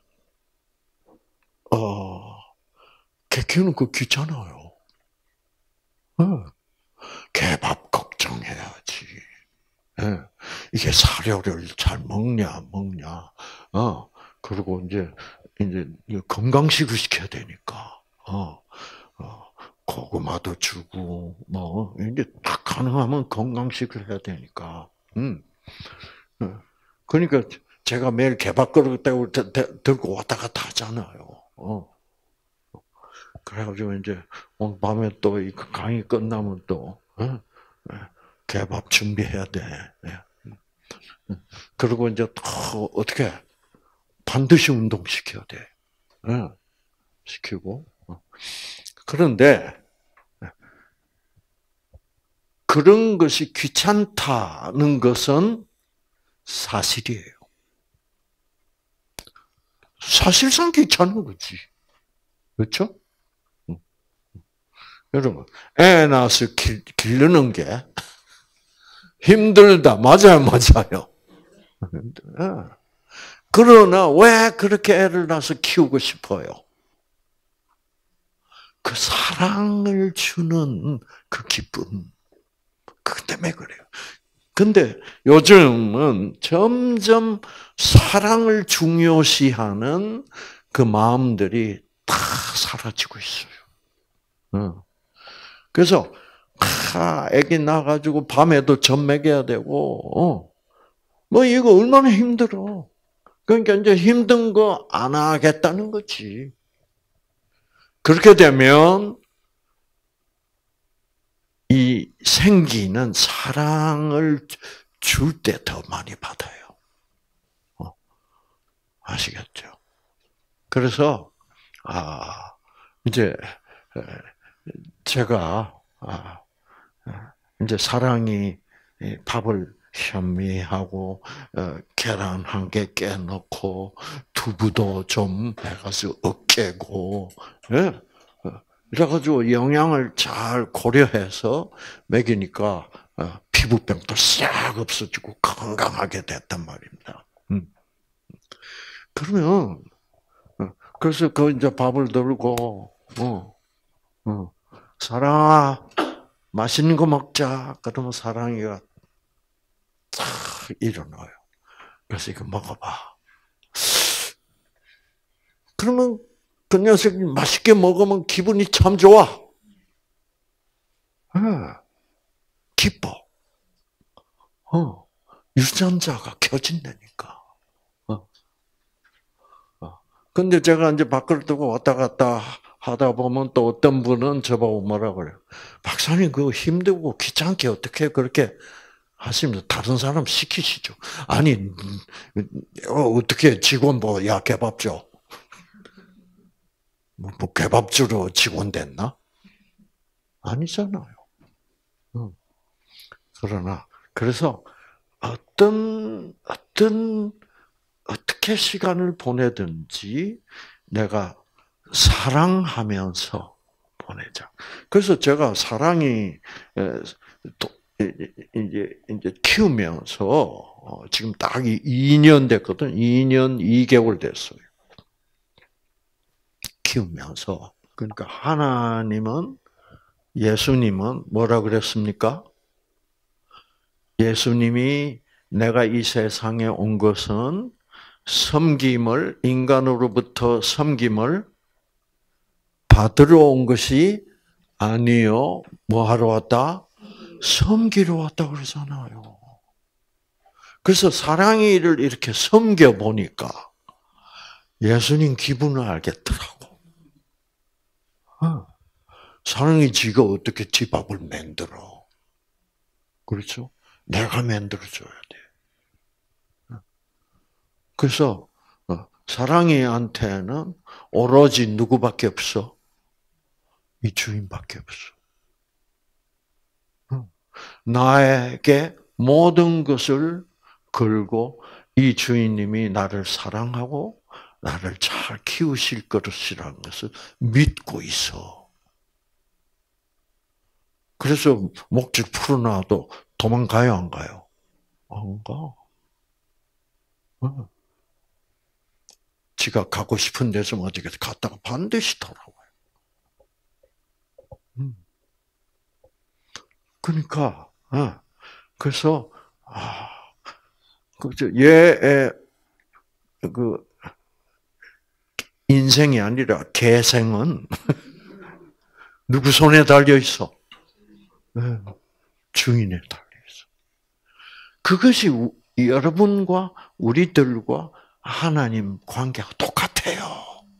어 개 키우는 거 귀찮아요. 어. 개밥 걱정해야지. 예. 이게 사료를 잘 먹냐, 먹냐. 어. 그리고 이제, 이제 건강식을 시켜야 되니까. 어. 어. 고구마도 주고, 뭐, 이제 딱 가능하면 건강식을 해야 되니까. 음. 어. 그러니까 제가 매일 개밥그릇 들고 왔다 갔다 하잖아요. 어. 그래가지고 이제 오늘 밤에 또 이 강의 끝나면 또, 어? 예, 개밥 준비해야 돼. 예. 그리고 이제 또 어떻게 반드시 운동시켜야 돼. 예. 시키고. 어. 그런데 그런 것이 귀찮다는 것은 사실이에요. 사실상 귀찮은 거지. 그렇죠? 여러분, 애 낳아서 기, 기르는 게 힘들다. 맞아요, 맞아요. 그러나 왜 그렇게 애를 낳아서 키우고 싶어요? 그 사랑을 주는 그 기쁨. 그 때문에 그래요. 근데 요즘은 점점 사랑을 중요시하는 그 마음들이 다 사라지고 있어요. 그래서 아, 아기 낳아가지고 밤에도 젖 먹여야 되고, 어. 뭐 이거 얼마나 힘들어. 그러니까 이제 힘든 거 안 하겠다는 거지. 그렇게 되면 이 생기는 사랑을 줄 때 더 많이 받아요. 어, 아시겠죠? 그래서 아 이제 제가 아, 이제 사랑이 밥을 현미하고 어, 계란 한 개 깨놓고 두부도 좀 해가지고 으깨고 예? 이래가지고 영양을 잘 고려해서 먹이니까 어, 피부병도 싹 없어지고 건강하게 됐단 말입니다. 음. 그러면 어, 그래서 그 이제 밥을 들고 어, 어, 사랑아 맛있는 거 먹자. 그러면 사랑이가 탁 일어나요. 그래서 이거 먹어봐. 그러면 그 녀석이 맛있게 먹으면 기분이 참 좋아. 네. 기뻐. 어. 유전자가 켜진다니까. 어. 어. 근데 제가 이제 밖을 두고 왔다 갔다 하다 보면 또 어떤 분은 저보고 뭐라 그래요. 박사님, 그거 힘들고 귀찮게 어떻게 그렇게 하시면서 다른 사람 시키시죠. 아니, 어떻게 직원 뭐, 야, 개밥 줘. 뭐, 뭐 개밥주로 직원 됐나? 아니잖아요. 그러나, 그래서 어떤, 어떤, 어떻게 시간을 보내든지 내가 사랑하면서 보내자. 그래서 제가 사랑이, 이제, 이제 키우면서, 어, 지금 딱 이 년 됐거든. 이 년 이 개월 됐어요. 키우면서. 그러니까 하나님은, 예수님은 뭐라 그랬습니까? 예수님이 내가 이 세상에 온 것은 섬김을, 인간으로부터 섬김을 받으러 온 것이 아니요. 뭐 하러 왔다? 섬기러 왔다 그러잖아요. 그래서 사랑이를 이렇게 섬겨 보니까 예수님 기분을 알겠더라고. 사랑이 지가 어떻게 지 밥을 만들어? 그렇죠? 내가 만들어줘야 돼. 그래서 사랑이한테는 오로지 누구밖에 없어? 이 주인밖에 없어. 나에게 모든 것을 걸고 이 주인님이 나를 사랑하고 나를 잘 키우실 것이라는 것을 믿고 있어. 그래서 목줄 풀어놔도 도망가요, 안 가요? 안 가. 지가 가고 싶은 데서 어디가 갔다가 반드시 돌아와요. 그러니까, 그래서, 아, 그, 얘의, 그, 인생이 아니라 개생은 누구 손에 달려 있어? 네. 주인에 달려 있어. 그것이 우, 여러분과 우리들과 하나님 관계가 똑같아요.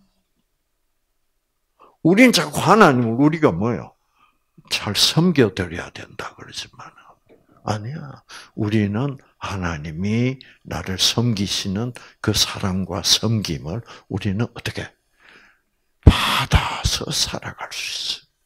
우린 자꾸 하나님을 우리가 뭐요? 잘 섬겨드려야 된다 그러지만 아니야. 우리는 하나님이 나를 섬기시는 그 사랑과 섬김을 우리는 어떻게 받아서 살아갈 수 있어.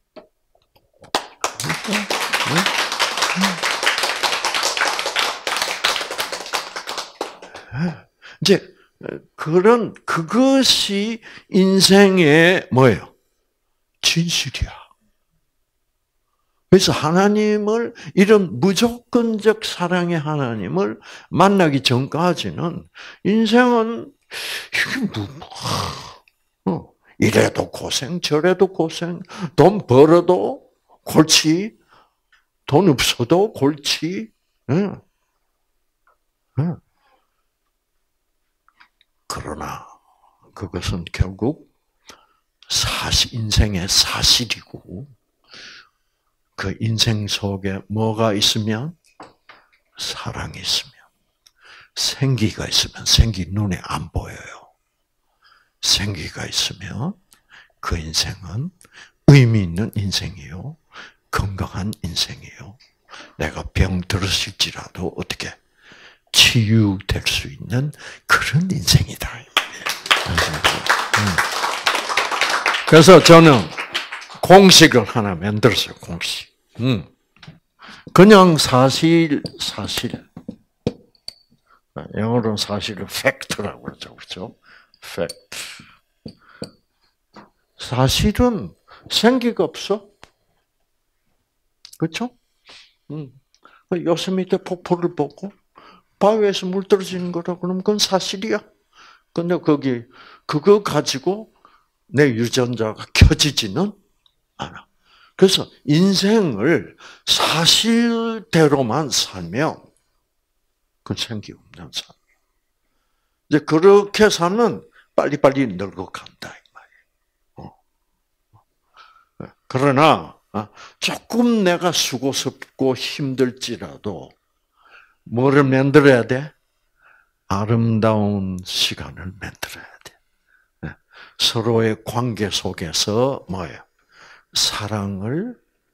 이제 그런 그것이 인생의 뭐예요? 진실이야. 그래서 하나님을 이런 무조건적 사랑의 하나님을 만나기 전까지는 인생은 이게 뭐 어, 이래도 고생 저래도 고생 돈 벌어도 골치 돈 없어도 골치 응. 응. 그러나 그것은 결국 사실 인생의 사실이고 그 인생 속에 뭐가 있으면 사랑이 있으면 생기가 있으면 생기 눈에 안 보여요. 생기가 있으면 그 인생은 의미 있는 인생이요. 건강한 인생이요. 내가 병 들었을지라도 어떻게 치유될 수 있는 그런 인생이다. 그래서 저는 공식을 하나 만들었어요. 공식. 그냥 사실, 사실. 영어로는 사실을 fact라고 그러죠. 그렇죠? fact. 사실은 생기가 없어. 그렇죠? 요세미테 폭포를 보고 바위에서 물 떨어지는 거라 그러면 그건 사실이야. 근데 거기 그거 가지고 내 유전자가 켜지지는 않아. 그래서 인생을 사실대로만 살면 그건 생기 없는 삶. 이제 그렇게 살면 빨리빨리 늙어간다 이 말이에요. 그러나 조금 내가 수고스럽고 힘들지라도 뭐를 만들어야 돼? 아름다운 시간을 만들어야 돼. 서로의 관계 속에서 뭐예요? 사랑을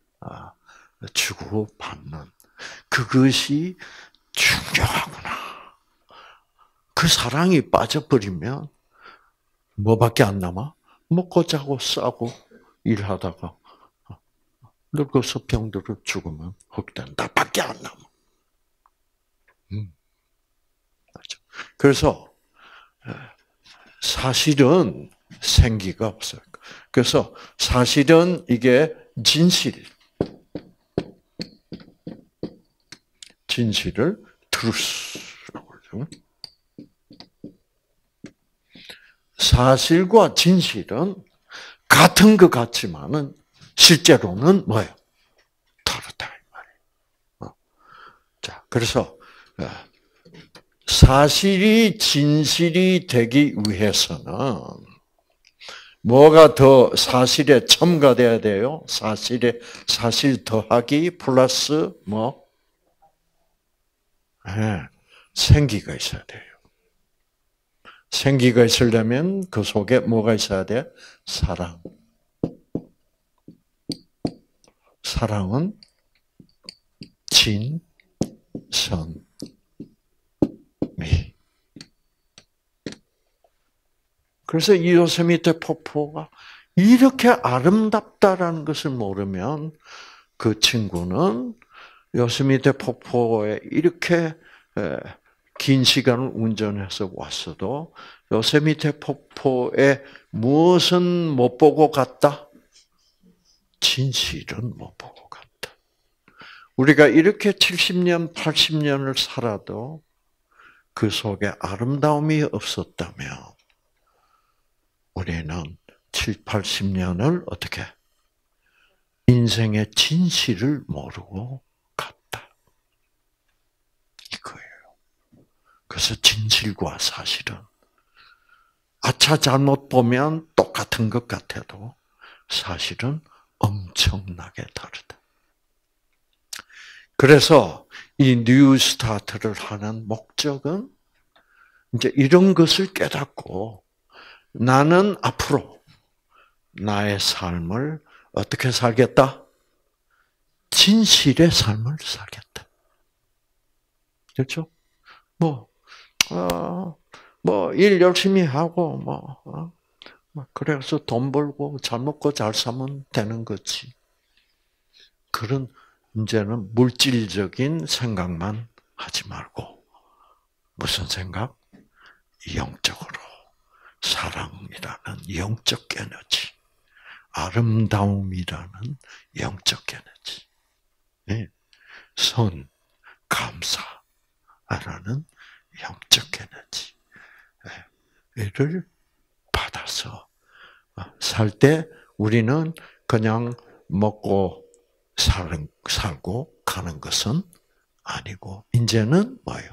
주고받는 그것이 중요하구나. 그 사랑이 빠져버리면 뭐밖에 안 남아? 먹고 자고 싸고 일하다가 늙어서 병들어 죽으면 흑된다 밖에 안 남아. 음. 그래서 사실은 생기가 없어요. 그래서 사실은 이게 진실, 진실을 truth라고 그러죠. 사실과 진실은 같은 것 같지만은 실제로는 뭐예요? 다르다 이 말이에요. 자, 그래서 사실이 진실이 되기 위해서는 뭐가 더 사실에 첨가돼야 돼요? 사실에 사실 더하기 플러스 뭐? 네, 생기가 있어야 돼요. 생기가 있으려면 그 속에 뭐가 있어야 돼? 사랑. 사랑은 진, 선, 미. 그래서 이 요세미테 폭포가 이렇게 아름답다라는 것을 모르면 그 친구는 요세미테 폭포에 이렇게 긴 시간을 운전해서 왔어도 요세미테 폭포에 무엇은 못 보고 갔다? 진실은 못 보고 갔다. 우리가 이렇게 칠십 년, 팔십 년을 살아도 그 속에 아름다움이 없었다면 우리는 칠, 팔십 년을 어떻게 인생의 진실을 모르고 갔다. 이거예요. 그래서 진실과 사실은 아차 잘못 보면 똑같은 것 같아도 사실은 엄청나게 다르다. 그래서 이 뉴 스타트를 하는 목적은 이제 이런 것을 깨닫고 나는 앞으로 나의 삶을 어떻게 살겠다? 진실의 삶을 살겠다. 그렇죠? 뭐, 어, 뭐, 일 열심히 하고, 뭐, 어, 그래서 돈 벌고 잘 먹고 잘 사면 되는 거지. 그런, 이제는 물질적인 생각만 하지 말고, 무슨 생각? 영적으로. 사랑이라는 영적 에너지. 아름다움이라는 영적 에너지. 네. 선, 감사라는 영적 에너지. 이를 받아서 살 때 우리는 그냥 먹고 사는, 살고 가는 것은 아니고, 이제는 뭐예요?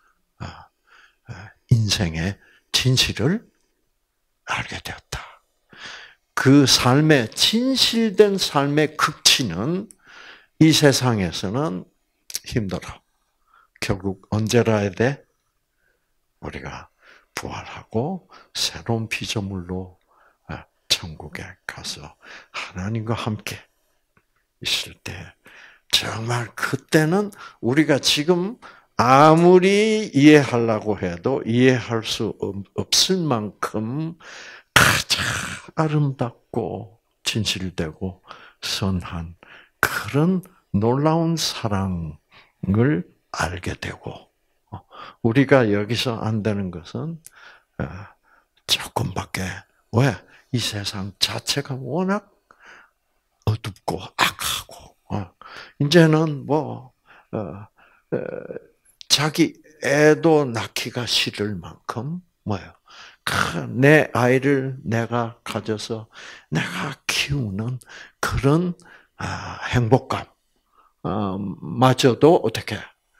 인생의 진실을 알게 되었다. 그 삶의, 진실된 삶의 극치는 이 세상에서는 힘들어. 결국 언제라 해야 돼? 우리가 부활하고 새로운 피조물로 천국에 가서 하나님과 함께 있을 때, 정말 그때는 우리가 지금 아무리 이해하려고 해도 이해할 수 없을 만큼 가장 아름답고 진실되고 선한 그런 놀라운 사랑을 알게 되고, 우리가 여기서 안 되는 것은 조금밖에, 왜? 이 세상 자체가 워낙 어둡고 악하고, 이제는 뭐 자기 애도 낳기가 싫을 만큼 뭐예요? 내 아이를 내가 가져서 내가 키우는 그런 행복감 마저도 어떻게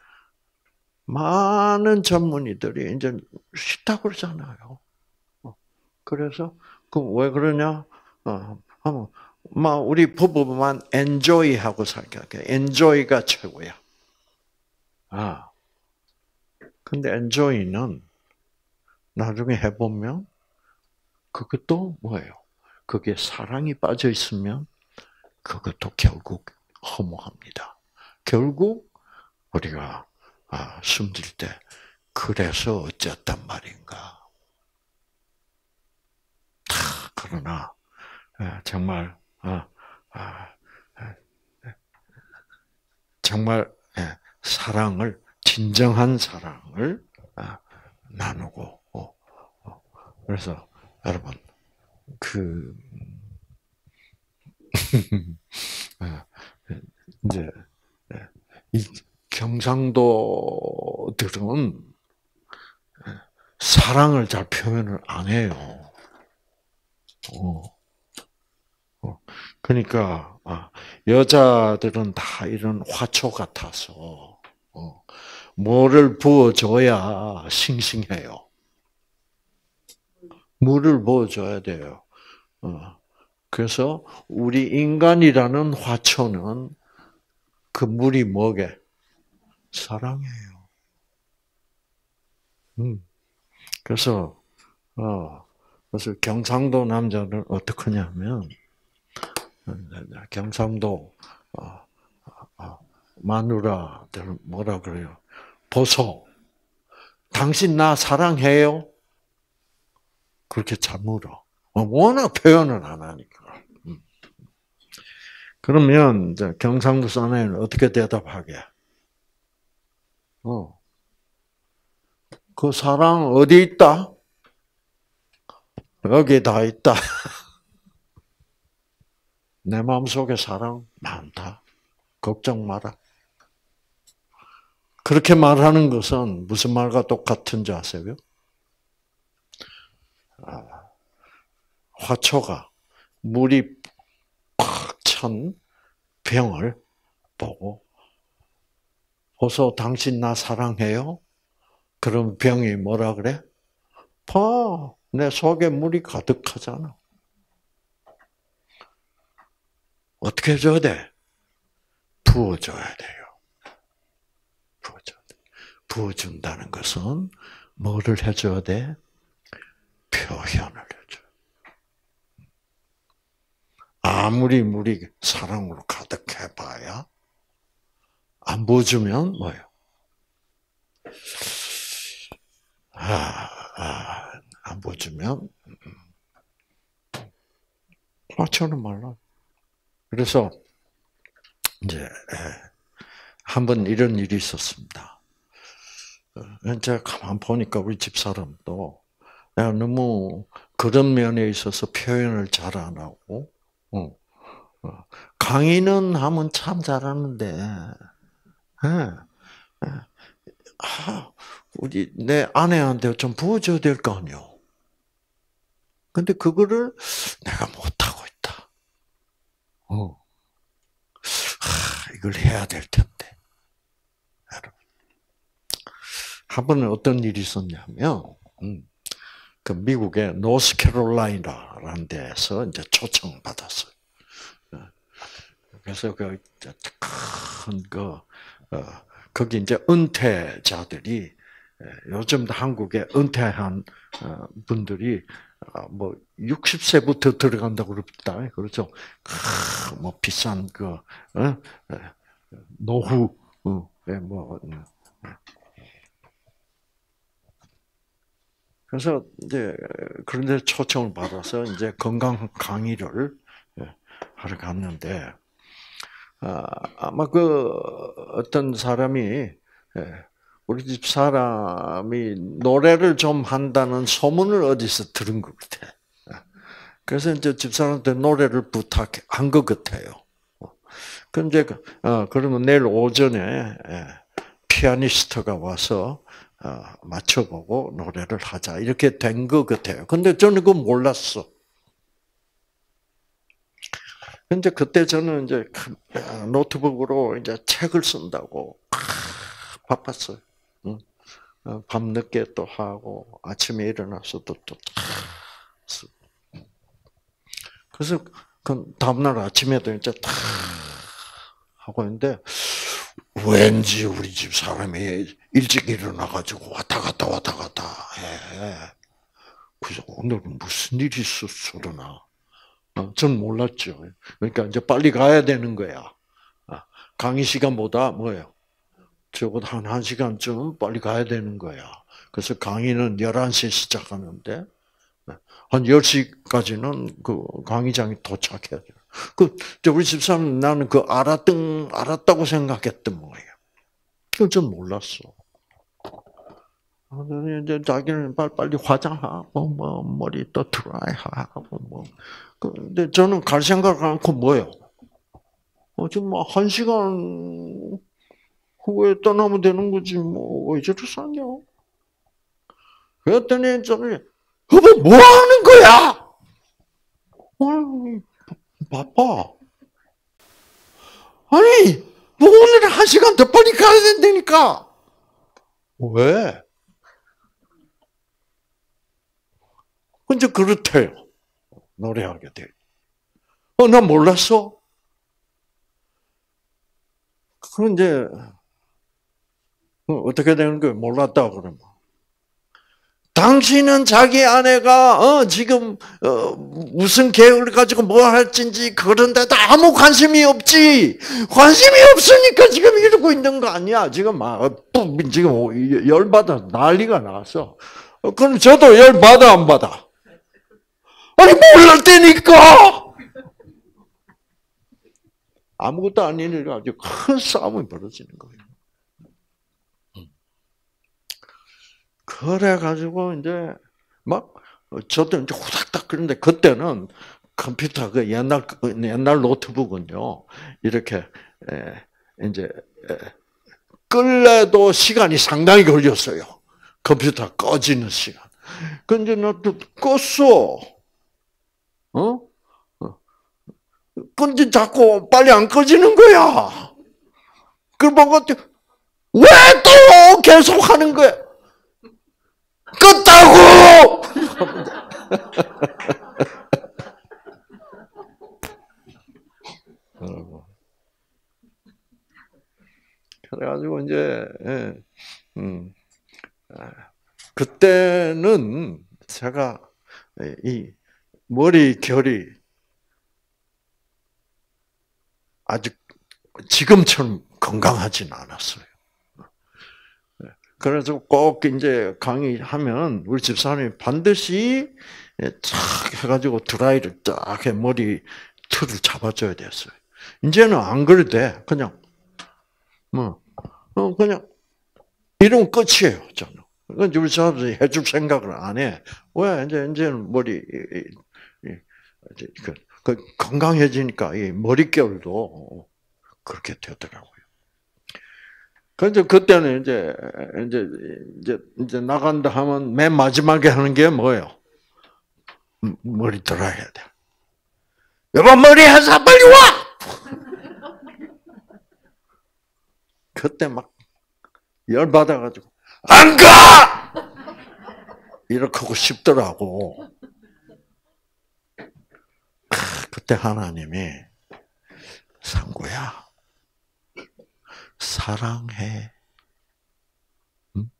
많은 전문의들이 이제 싫다고 그러잖아요. 그래서 그 왜 그러냐? 하면 막 우리 부부만 엔조이하고 살게. 엔조이가 최고야. 아, 근데 엔조이는 나중에 해보면 그것도 뭐예요? 그게 사랑이 빠져 있으면 그것도 결국 허무합니다. 결국 우리가 아, 숨질 때 그래서 어쨌단 말인가. 다 그러나 정말 아, 아, 정말 사랑을, 진정한 사랑을 나누고, 그래서 여러분 그 이제 이 경상도들은 사랑을 잘 표현을 안 해요. 어. 그러니까 여자들은 다 이런 화초 같아서 뭐를 부어줘야 싱싱해요. 물을 부어줘야 돼요. 그래서 우리 인간이라는 화초는 그 물이 뭐게? 사랑이에요. 음. 그래서 어 그래서 경상도 남자는 어떻게 하냐면 경상도 어, 어, 마누라들 뭐라 그래요? 보소. 당신 나 사랑해요? 그렇게 잘 물어. 워낙 표현을 안 하니까. 그러면 이제 경상도 사내는 어떻게 대답하게? 어, 그 사랑 어디 있다? 여기 다 있다. 내 마음속에 사랑 많다. 걱정 마라. 그렇게 말하는 것은 무슨 말과 똑같은지 아세요? 화초가 물이 꽉 찬 병을 보고 보소 당신 나 사랑해요? 그럼 병이 뭐라 그래? 봐, 내 속에 물이 가득하잖아. 어떻게 해줘야 돼? 부어줘야 돼요. 부어줘야 돼. 부어준다는 것은 뭐를 해줘야 돼? 표현을 해줘. 아무리 물이 사랑으로 가득해봐야 안 부어주면 뭐예요? 아, 아, 안 부어주면 화처럼 말라. 그래서 이제 한 번 이런 일이 있었습니다. 제가 가만 보니까 우리 집 사람도 내가 너무 그런 면에 있어서 표현을 잘 안 하고, 어, 어. 강의는 하면 참 잘하는데, 예, 예. 아, 우리 내 아내한테 좀 부어줘야 될 거 아니요. 근데 그거를 내가 못하고 있다. 어. 아, 이걸 해야 될 텐데. 여러분. 한 번은 어떤 일이 있었냐면, 음, 그 미국의 노스캐롤라이나라는 데에서 이제 초청을 받았어요. 그래서 그 큰 그 어, 거기 이제 은퇴자들이 요즘 한국에 은퇴한 분들이 뭐 육십 세부터 들어간다고 그럽다. 그렇죠? 뭐 비싼 그 노후 뭐 그래서 이제 그런데 초청을 받아서 이제 건강 강의를 하러 갔는데 아마 그 어떤 사람이 우리 집 사람이 노래를 좀 한다는 소문을 어디서 들은 것 같아. 그래서 이제 집 사람한테 노래를 부탁한 것 같아요. 그런데 어, 그러면 내일 오전에 피아니스트가 와서 어, 맞춰보고 노래를 하자 이렇게 된 것 같아요. 근데 저는 그거 몰랐어. 근데 그때 저는 이제 노트북으로 이제 책을 쓴다고 바빴어요. 밤 늦게 또 하고 아침에 일어나서도 또 쓰고. 그래서 그 다음날 아침에도 이제 다 하고 있는데 왠지 우리 집 사람이 일찍 일어나가지고 왔다 갔다 왔다 갔다 해. 그래서 오늘은 무슨 일이 있었으려나. 전 몰랐죠. 그러니까 이제 빨리 가야 되는 거야. 강의 시간보다 뭐예요? 적어도 한 1시간쯤 빨리 가야 되는 거야. 그래서 강의는 열한 시에 시작하는데, 한 열 시까지는 그 강의장에 도착해야 돼요. 그, 우리 집사람 나는 그 알았던, 알았다고 생각했던 거예요. 그걸 전 몰랐어. 이제 자기는 빨리 화장하고, 뭐, 머리 또 드라이하고, 뭐. 근데 저는 갈 생각 않고 뭐예요? 어, 지금 뭐, 한 시간 후에 떠나면 되는 거지, 뭐, 왜 저리 사냐? 그랬더니, 저는, 여보, 뭐 하는 거야? 아니, 바빠. 아니, 뭐 오늘 한 시간 더 빨리 가야 된다니까. 왜? 근데 그렇대요. 노래하게 돼. 어, 난 몰랐어. 그런데, 어떻게 되는 거예요? 몰랐다, 그러면. 당신은 자기 아내가 어, 지금 어, 무슨 계획을 가지고 뭐 할지 그런데도 아무 관심이 없지. 관심이 없으니까 지금 이러고 있는 거 아니야. 지금 막 지금 열 받아 난리가 났어. 그럼 저도 열 받아 안 받아? 아니 몰랄 때니까. 아무것도 아닌 일 가지고 큰 싸움이 벌어지는 거예요. 그래 가지고 이제 막 저도 이제 후닥닥 그런데 그때는 컴퓨터 그 옛날 옛날 노트북은요 이렇게 이제 끌래도 시간이 상당히 걸렸어요. 컴퓨터 꺼지는 시간. 근데 나도 껐어. 어? 근데 자꾸 빨리 안 꺼지는 거야. 그걸 보고 왜 또 계속 하는 거야? 껐다고! 예, 음, 아, 그때는 제가 이 머리 결이 아직 지금처럼 건강하진 않았어요. 그래서 꼭 이제 강의하면 우리 집사람이 반드시 쫙 해가지고 드라이를 딱 해 머리 틀을 잡아줘야 됐어요. 이제는 안 그래도 돼. 그냥 뭐 어, 그냥 이러면 끝이에요. 저는. 그건 우리 사람들이 해줄 생각을 안 해. 왜 이제 이제는 머리 이, 이, 그, 그 건강해지니까 이 머릿결도 그렇게 되더라고요. 그래서 그때는 이제 이제 이제 이제 나간다 하면 맨 마지막에 하는 게 뭐예요? 머리 들어야 돼. 여보 머리 해서 빨리 와. 그때 막 열 받아가지고 안 가. 이렇게 하고 싶더라고. 그때 하나님이 상구야 사랑해. 응?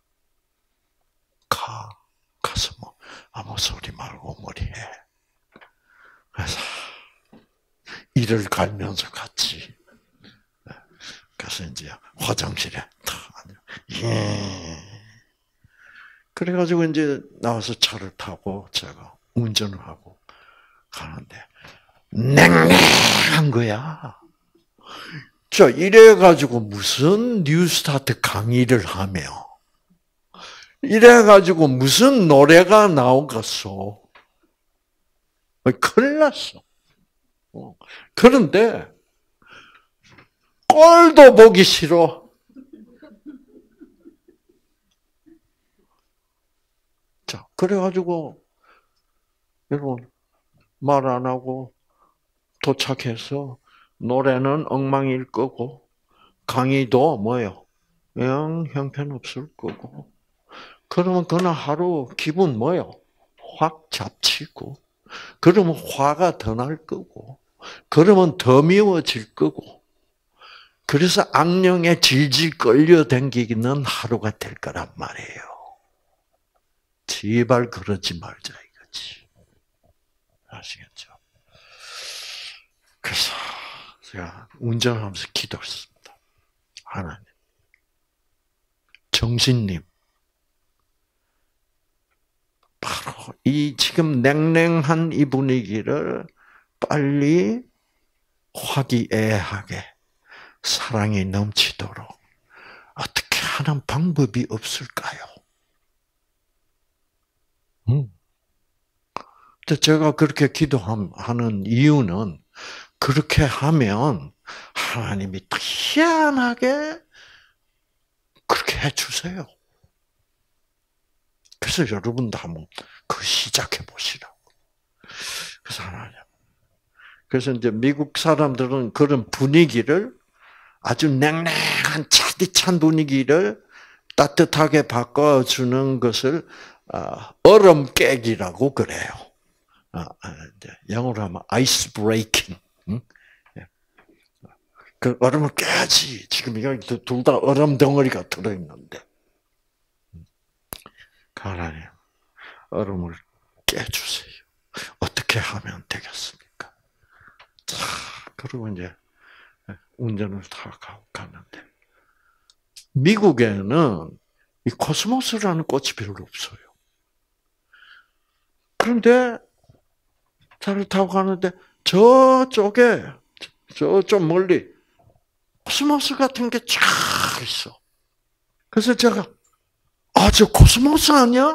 가 가서 뭐 아무 소리 말고 머리 해. 그래서 이를 갈면서 같이. 그래서 이제 화장실에 탁 예. 그래가지고 이제 나와서 차를 타고 제가 운전을 하고 가는데 냉랭한 거야. 자, 이래가지고 무슨 뉴스타트 강의를 하며 이래가지고 무슨 노래가 나오겠어. 큰일 났어. 그런데 꼴도 보기 싫어. 자, 그래가지고 여러분 말 안 하고 도착해서 노래는 엉망일 거고 강의도 뭐예요? 영 형편없을 거고 그러면 그날 하루 기분 뭐예요? 확 잡치고 그러면 화가 더 날 거고 그러면 더 미워질 거고 그래서 악령에 질질 끌려다니는 하루가 될 거란 말이에요. 제발 그러지 말자 이거지. 아시겠죠? 그래서 제가 운전하면서 기도했습니다. 하나님, 정신님, 바로 이 지금 냉랭한 이 분위기를 빨리 화기애애하게 사랑이 넘치도록 어떻게 하는 방법이 없을까요? 음. 제가 그렇게 기도하는 이유는 그렇게 하면 하나님이 희한하게 그렇게 해주세요. 그래서 여러분도 한번 그 시작해 보시라고. 그래서 하나님. 그래서 이제 미국 사람들은 그런 분위기를 아주 냉랭한 차디찬 분위기를 따뜻하게 바꿔주는 것을 얼음 깨기라고 그래요. 영어로 하면 아이스 브레이킹. 그 얼음을 깨야지. 지금 여기 둘 다 얼음 덩어리가 들어있는데. 하나님, 얼음을 깨주세요. 어떻게 하면 되겠습니까? 자, 그리고 이제 운전을 타고 가는데 미국에는 이 코스모스라는 꽃이 별로 없어요. 그런데 차를 타고 가는데 저쪽에 저쪽 멀리 코스모스 같은 게 쫙 있어. 그래서 제가 아, 저 코스모스 아니야?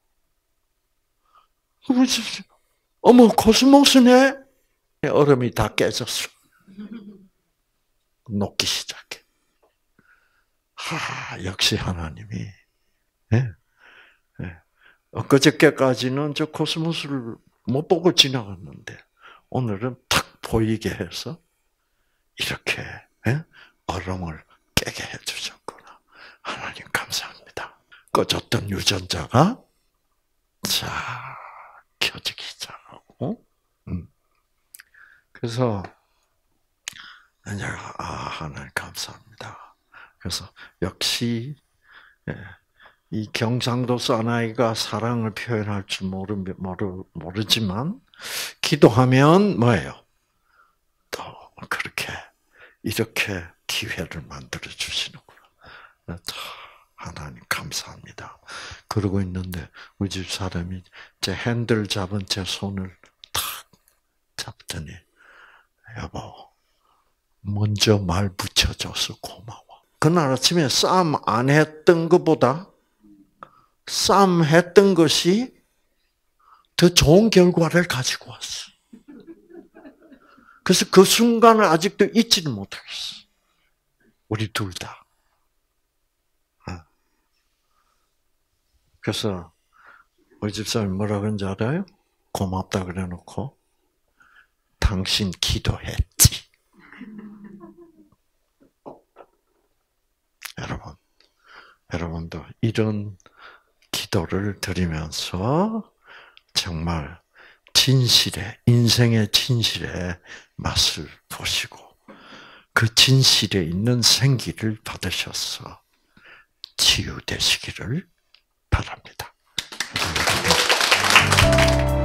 어머, 코스모스네? 얼음이 다 깨졌어. 녹기 시작해. 하, 역시 하나님이. 예, 예. 엊그저께까지는 저 코스모스를 못 보고 지나갔는데, 오늘은 탁 보이게 해서, 이렇게, 예? 얼음을 깨게 해주셨구나. 하나님 감사합니다. 꺼졌던 유전자가, 자, 켜지기 시작하고, 음. 그래서, 이제, 아, 하나님 감사합니다. 그래서 역시 이 경상도 사나이가 사랑을 표현할 줄 모르, 모르, 모르지만 기도하면 뭐예요? 또 그렇게 이렇게 기회를 만들어 주시는구나. 하나님 감사합니다. 그러고 있는데 우리 집 사람이 제 핸들 잡은 제 손을 탁 잡더니 여보 먼저 말 붙여줘서 고마워. 그날 아침에 싸움 안 했던 것보다 싸움 했던 것이 더 좋은 결과를 가지고 왔어. 그래서 그 순간을 아직도 잊지를 못하겠어. 우리 둘 다. 그래서 우리 집사람이 뭐라 그런지 알아요? 고맙다 그래놓고 당신 기도했지. 여러분, 여러분도 이런 기도를 드리면서 정말 진실의, 인생의 진실의 맛을 보시고 그 진실에 있는 생기를 받으셔서 치유되시기를 바랍니다.